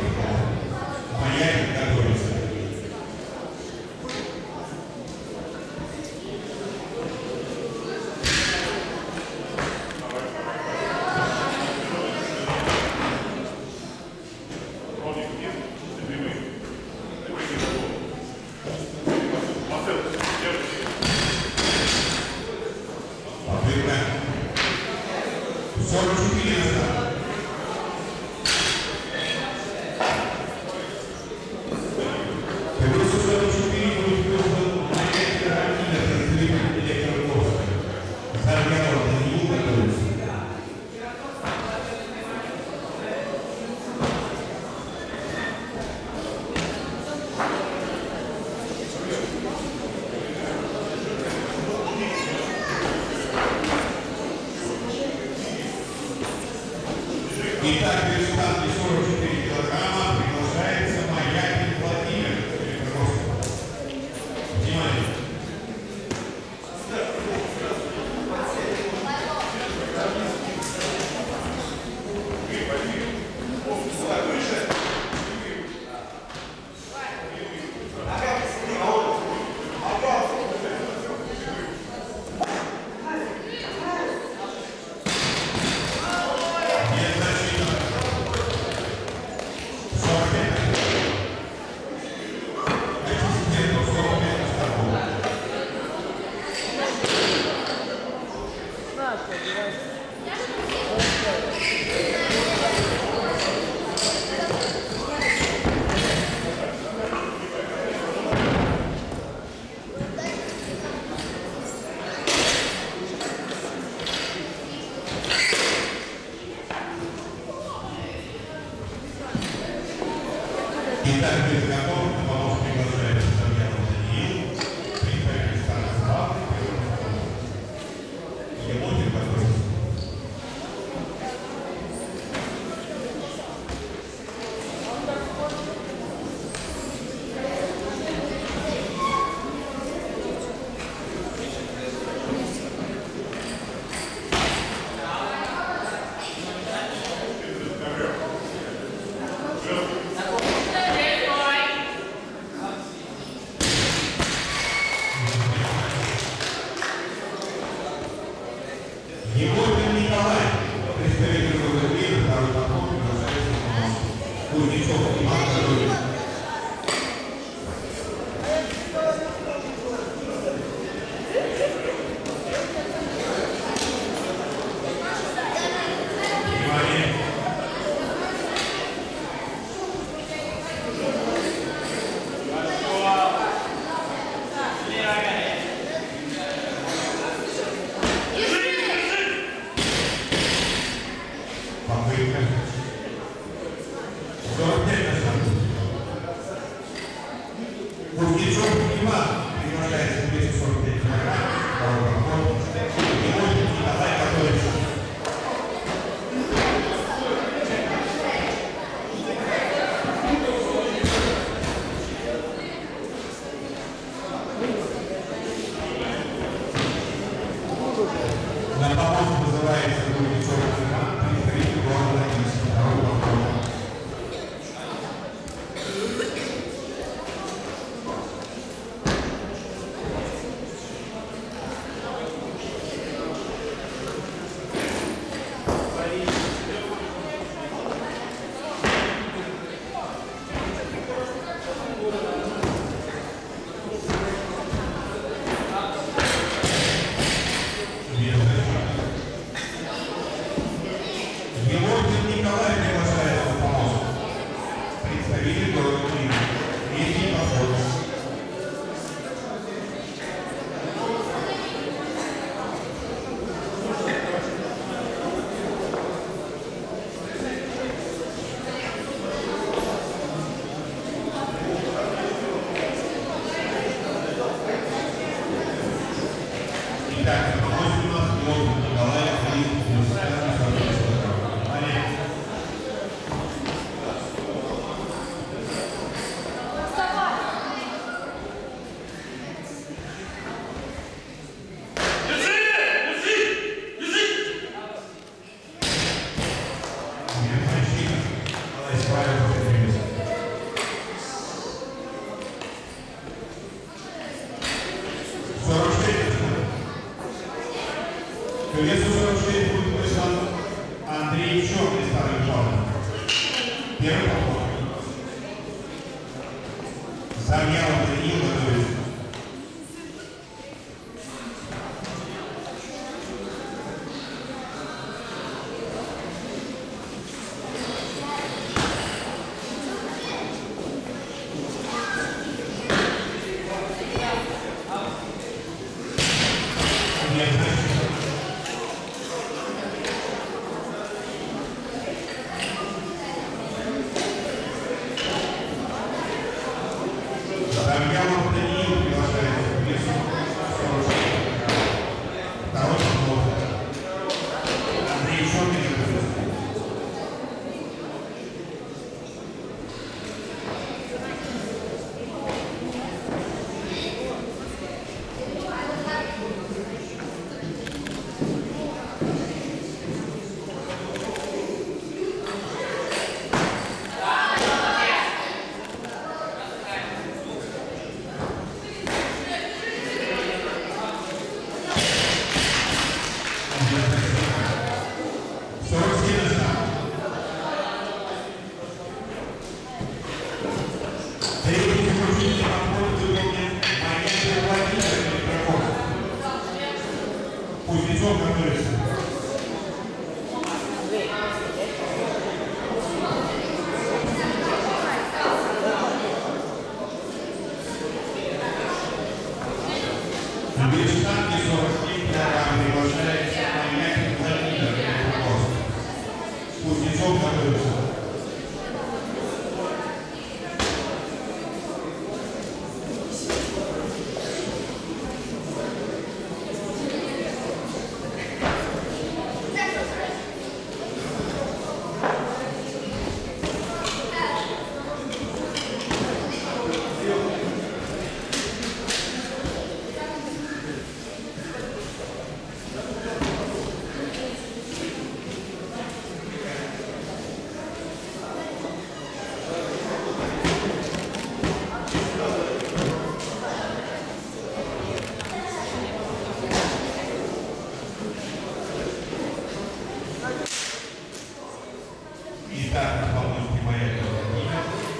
Маяк готовится. сорок четыре назад. Весу сорок четыре будет вызван на электроактивно представитель электропоста. Заргород Даниил готовится. Итак, результат сорок четыре килограмма приглашается Маякин Владимир. Внимание. Итак, без готов, помощь приглашается Заргород Даниил, представитель старой Кубаны. Емотин готовится. Емотин Николай, представитель другого мира, второй подход, приглашается помощь. Кузнецов Иван готовится. Внимание. Попытка. сорок пять назад. Кузнецов Иван приглашается двести сорок пять килограмм. Второй подход. Емотин Николай готовится. На помощь вызывается Кузнецов Иван, представитель города Минска. Второй подход. Емотин Николай приглашается на помощь. Представитель города Минска. Третий подход. Итак, на помощь у нас Емотин Николай, Держи! Держи! К весу сорок четыре будет прислан Андрей Черный, старый Павлов. Первый поход. Завьялов Даниил готовится. Завьялов Даниил приглашается к весу сорок четыре. Второй поход. Андрей Черный готовится. сорок семь старт. Третий заключительный подход выполнен Марьяна Владимировна Петракова. Кузнецов готовится. В штанге сорок семь килограмм приглашается Марьяна Владимировна Петракова. Кузнецов готовится. Итак, полностью моя картина.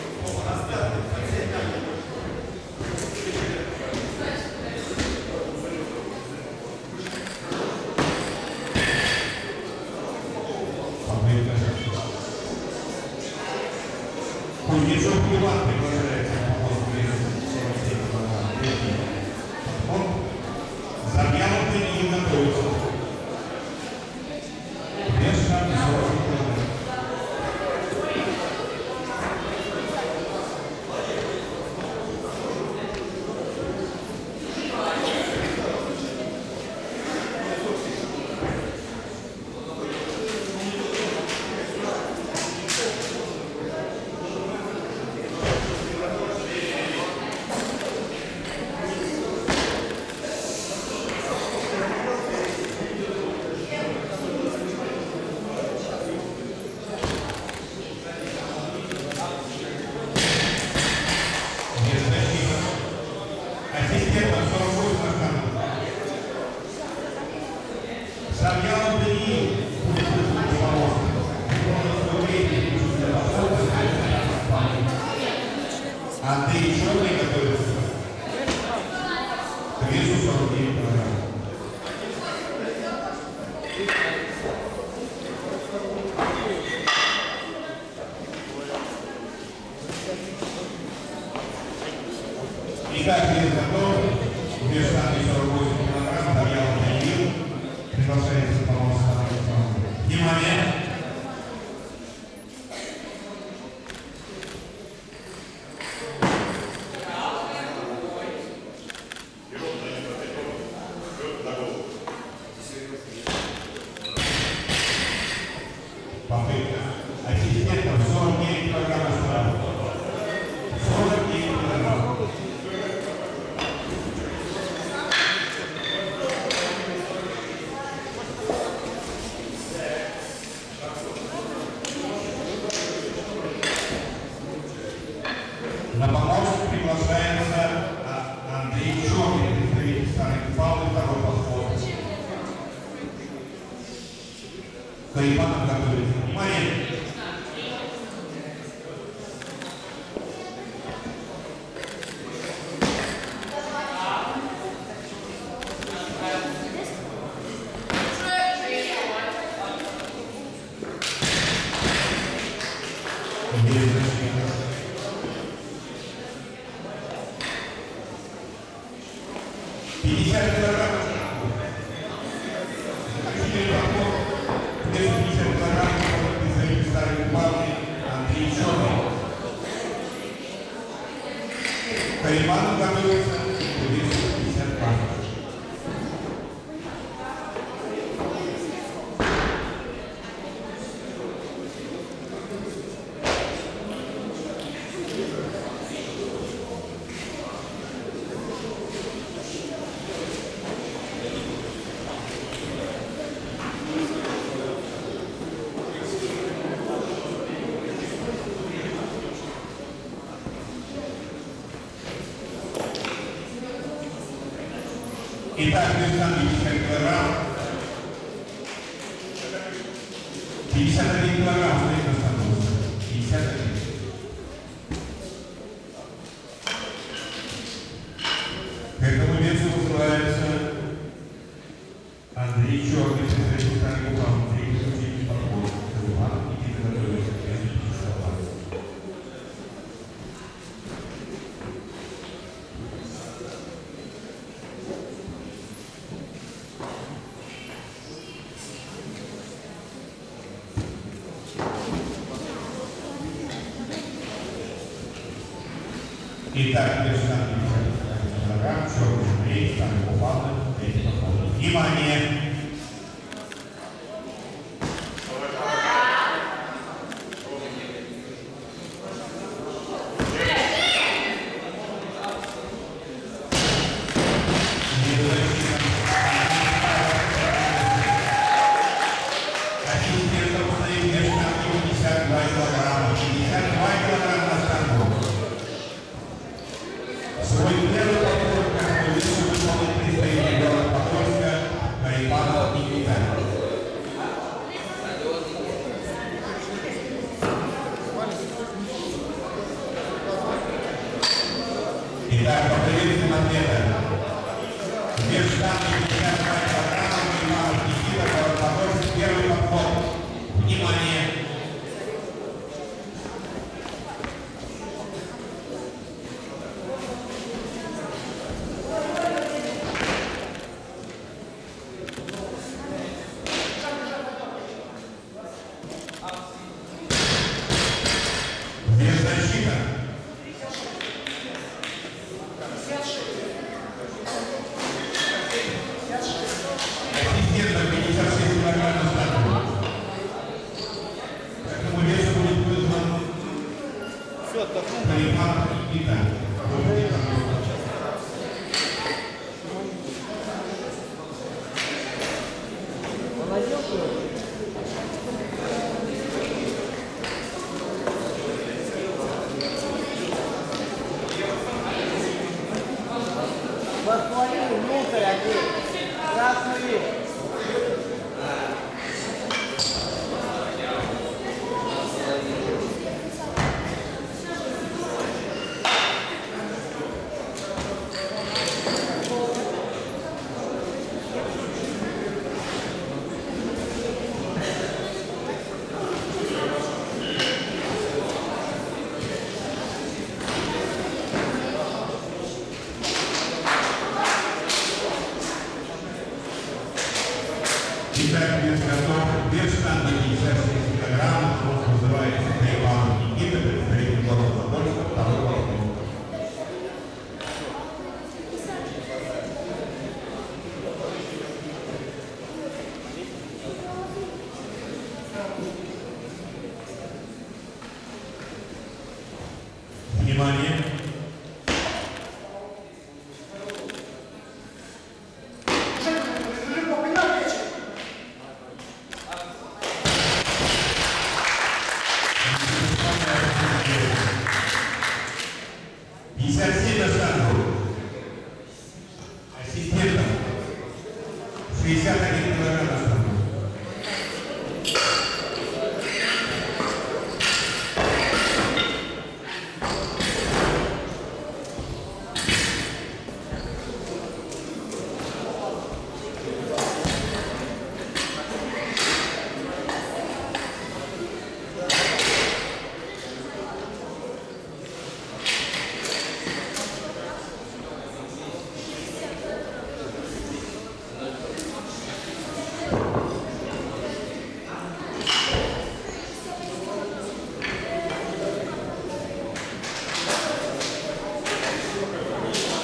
Кузнецов Иван приглашается по посту сорок семь килограмм. Завьялов Даниил готовится. Вес штанги сорок семь килограмм. Завьялов Даниил будет вызван Андрей Черный готовится к весу сорок девять килограмм. Итак, вес готов. Вес штанги сорок восемь килограмм. Завьялов Даниил приглашается помочь становиться. Внимание! Попытка. Ассистентов сорок девять килограмм штрафа. сорок девять килограмм. Карипанов готовится. Внимание! пятьдесят килограммов. пятьдесят килограммов представитель старой Кубаны Андрей Черный. Карипанов готовится к весу пятьдесят килограммов. Итак, весом пятьдесят килограмм. пятьдесят один килограмм стоит на становке. пятьдесят один. К этому весу вызывается Андрей Черный, представитель старой Кубаны. Андрей Черный подходит. Карипанов Никита готовится к весу пятьдесят килограмм. Итак, вес на пятьдесят килограмм, черный Андрей, старый Кубаны, третий подход. Внимание! Ассистентов установили вес на пятьдесят два килограмма, пятьдесят два килограмма на станку. Свой первый подход к этому весу выполнит представитель города Подольска Карипанов Никита. Итак, поприветствуем атлета. Вес штанги пятьдесят два килограмма, Карипанов Никита, город Подольск, первый подход. Внимание! Вес защита. Ассистентов пятьдесят шесть килограмм на станку. К этому весу будет вызван Карипанов Никита. Посмотри внутрь, Андрей. Красный вес.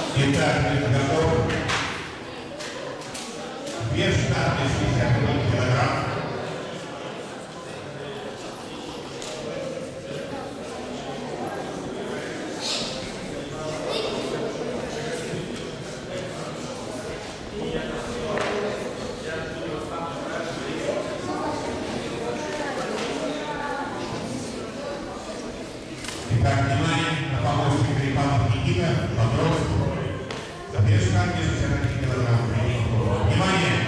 Итак, готов. Вес штатный шестьдесят один килограмм. Итак, внимание на помощника Гриппанов Никита, вопрос. Вес штатный шестьдесят один килограмм. Внимание!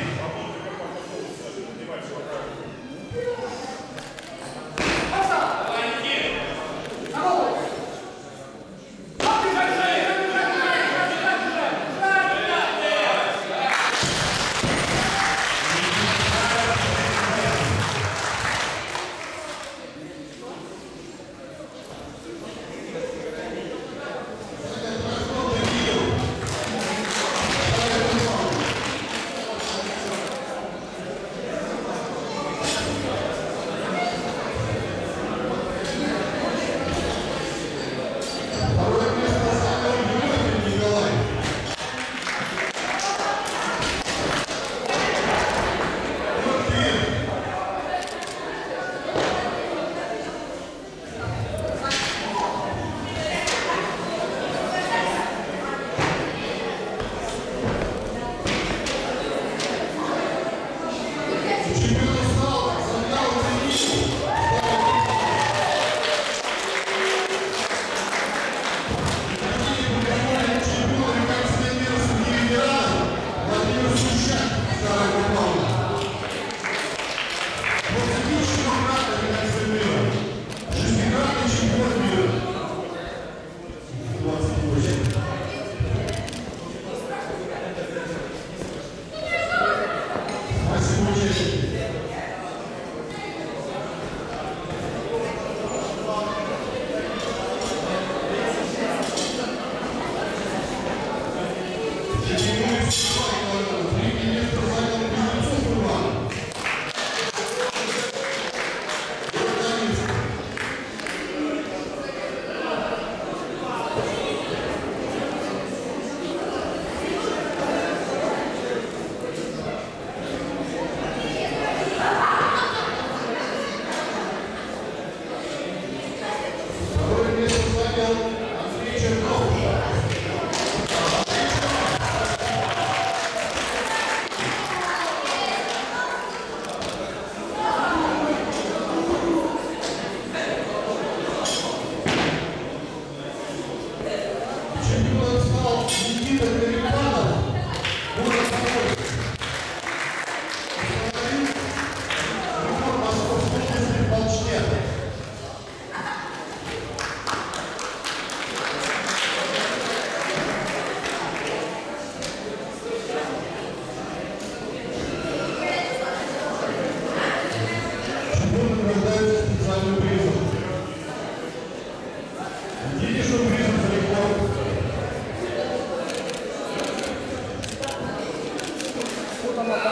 Como